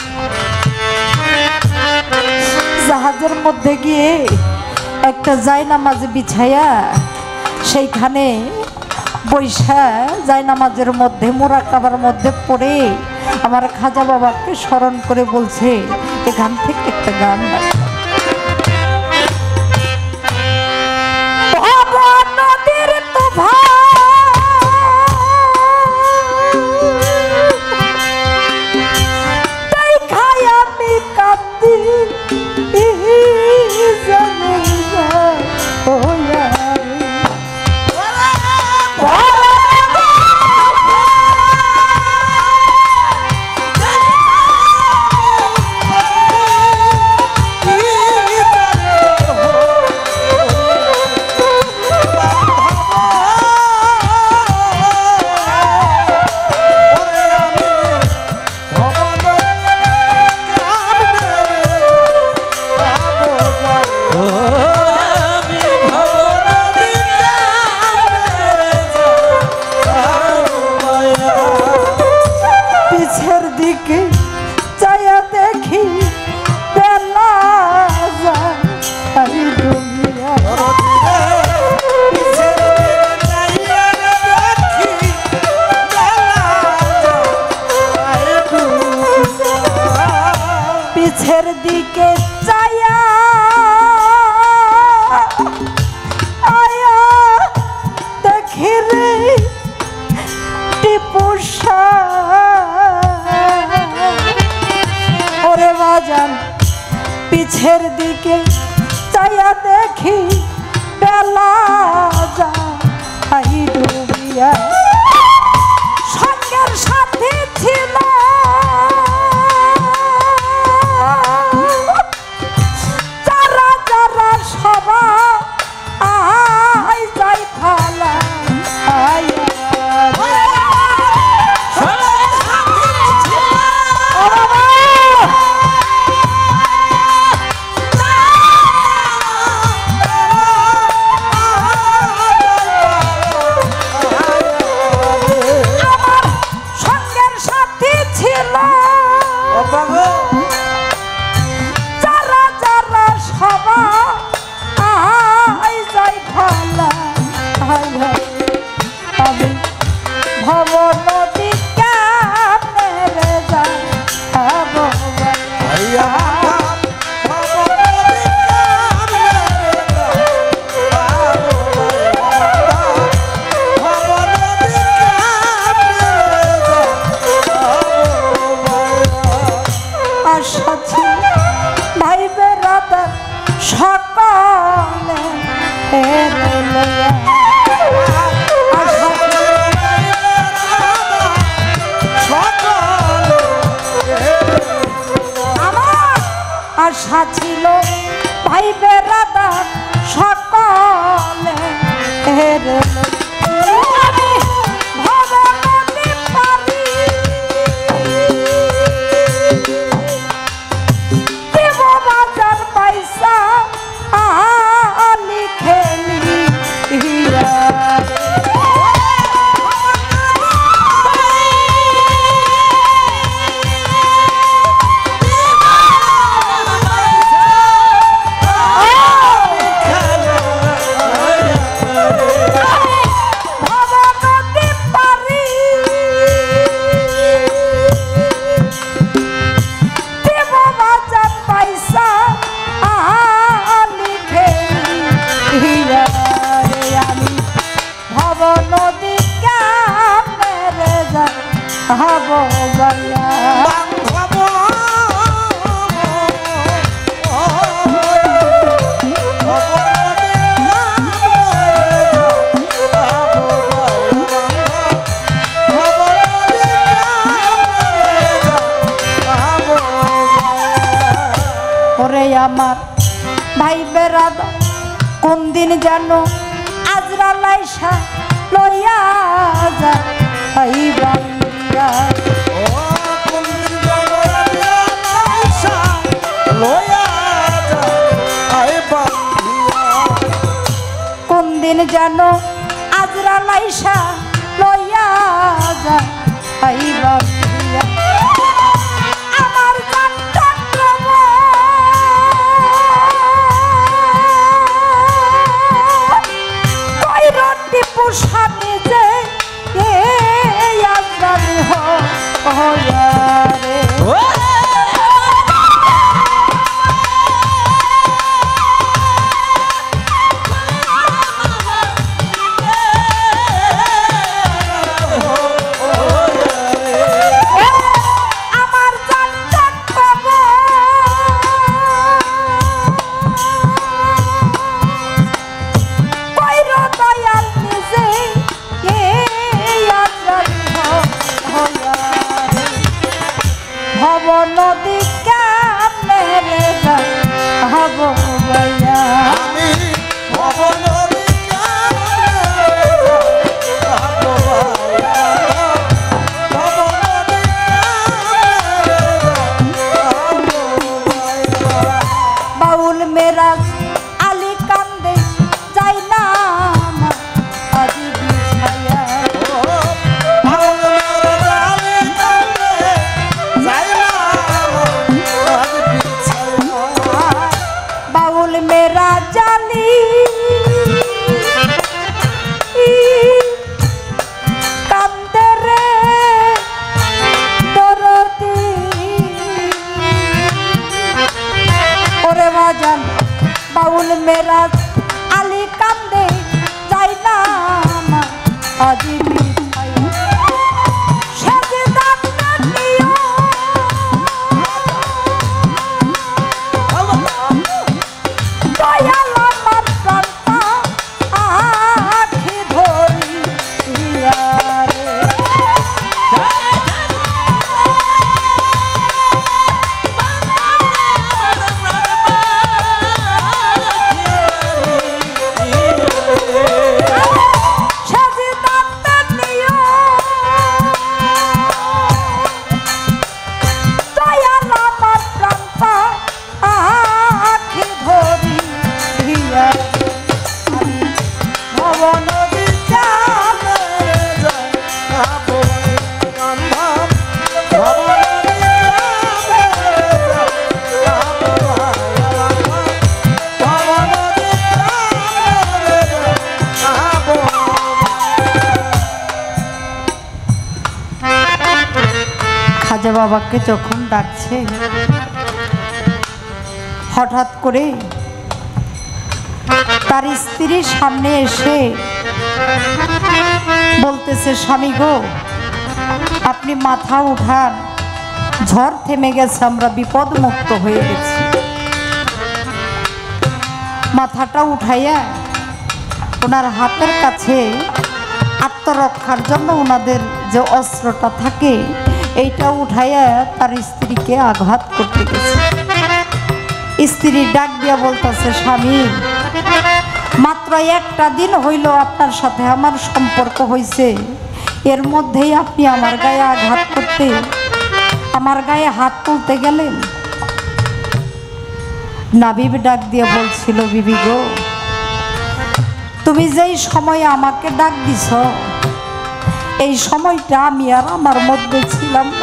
জাহাজের মধ্যে গিয়ে একটা জায়নামাজ বিছাইয়া সেইখানে বৈশা জায়নামাজের মধ্যে মুরাকাবার মধ্যে পড়ে আমার খাজা বাবাকে স্মরণ করে বলছে, এখান থেকে একটা গান নদীর তাই খাই আমি কাঁদি দিকে চায়া আয়া দেখি রে টিপু ওরে বাজান, পিছের দিকে চায়া দেখি বেলা যায় ডুবিয়া। সঙ্গের সাথে ছিল ভাই বেরাদার সকলে আশা ছিল ভাই বেরাদার সকলে হেরে আমি ভব নদী পারি দেব বাজার পয়সা লিখেলি আমার ভাই বেরাদার কোন দিন যেন আজরাল আইসা লইয়া যায় ভাই বাংলা কোন দিন যেন আজরাল আইসা লইয়া যায় ভাই বাংলা আমার জানটা পোষাতে যে আমার জানটা দয়াল নিজে ভব নদী মেরে হব আমি ভব নদী বাউল মেরাজ আলী কান্দে যাই না আজি বিছায়া বাউল মেরা জালি কান্দে রে দরদি ওরে বাজান বাউল মেরা আলী কান্দে যাই না আজি খাজা বাবাকে যখন ডাকছে হঠাৎ করে তার স্ত্রীর সামনে এসে বলতেছে, স্বামী গো আপনি মাথা উঠান, ঝড় থেমে গেছে, আমরা বিপদ মুক্ত হয়ে গেছি। মাথাটা উঠাইয়া ওনার হাতের কাছে আত্মরক্ষার জন্য ওনাদের যে অস্ত্রটা থাকে এইটা উঠাইয়া তার স্ত্রীকে আঘাত করতে গেছে। স্ত্রী ডাক দিয়া বলতেছে, স্বামী মাত্র একটা দিন হইল আপনার সাথে আমার সম্পর্ক হয়েছে, এর মধ্যেই আপনি আমার গায়ে আঘাত করতে, আমার গায়ে হাত তুলতে গেলেন। নাবিব ডাক দিয়ে বলছিল, বিবি গো, তুমি যেই সময়ে আমাকে ডাক দিছ এই সময়টা আমি আর আমার মধ্যে ছিলাম না।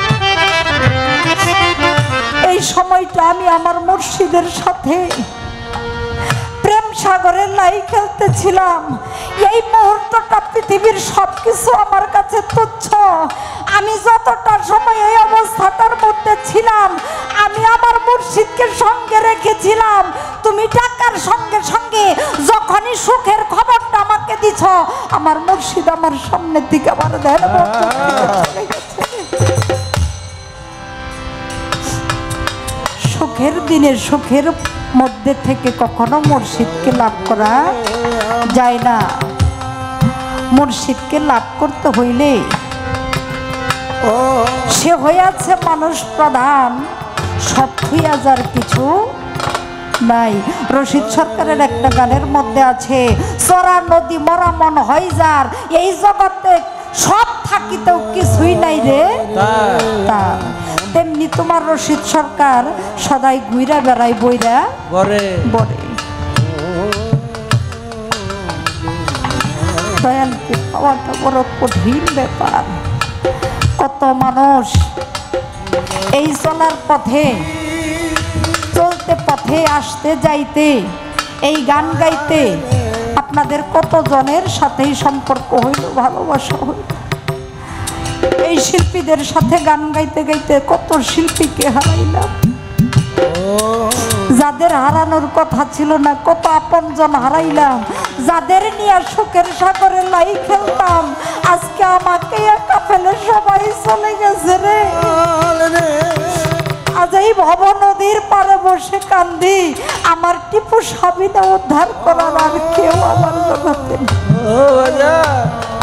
এই সময়টা আমি আমার মুর্শিদের সাথে প্রেম সাগরে লাই খেলতেছিলাম। এই মুহূর্তটা পৃথিবীর সবকিছু আমার কাছে তুচ্ছ। আমি যতটা সময় এই অবস্থাটার মধ্যে ছিলাম আমি আমার মুর্শিদকে সঙ্গে রেখেছিলাম। তুমি টাকার সঙ্গে সঙ্গে যখনই সুখের খবরটা আমাকে দিছ আমার মুর্শিদ আমার সামনের দিকে আমার দেন সুখের দিনে সুখের মধ্যে থেকে কখনো মুর্শিদকে লাভ করা যায় না। মুর্শিদকে লাভ করতে হইলে সে হইয়াছে মানুষ প্রধান, সব হইয়াজার কিছু নাই। রশিদ সরকারের একটা গানের মধ্যে আছে, চরা নদী মরা মন হয় যার, এই জগতে সব থাকিতেও কিছুই নাই রে তার। তেমনি তোমার রশিদ সরকার সদাই ঘুইরা বেড়াই বইরা বরে। দয়ালকে পাওয়াটা বড় কঠিন ব্যাপার। কত মানুষ এই চলার পথে চলতে পথে আসতে যাইতে এই গান গাইতে আপনাদের কত জনের সাথেই সম্পর্ক হইল, ভালোবাসা হইল। এই শিল্পীদের সাথে গান গাইতে গাইতে কত শিল্পীকে হারাইলাম। যাদের হারানোর কথা ছিল না কত আপনজন হারাইলাম। যাদের নিয়ে সুখের সাগরে লাই খেলতাম আজকে আমাকে একা ফেলে সবাই চলে গেছে রে। আজ এই ভব নদীর পারে বসে কান্দি, আমার টিপু সাবিনা উদ্ধার করার আর কেউ আমার জগতে নেই।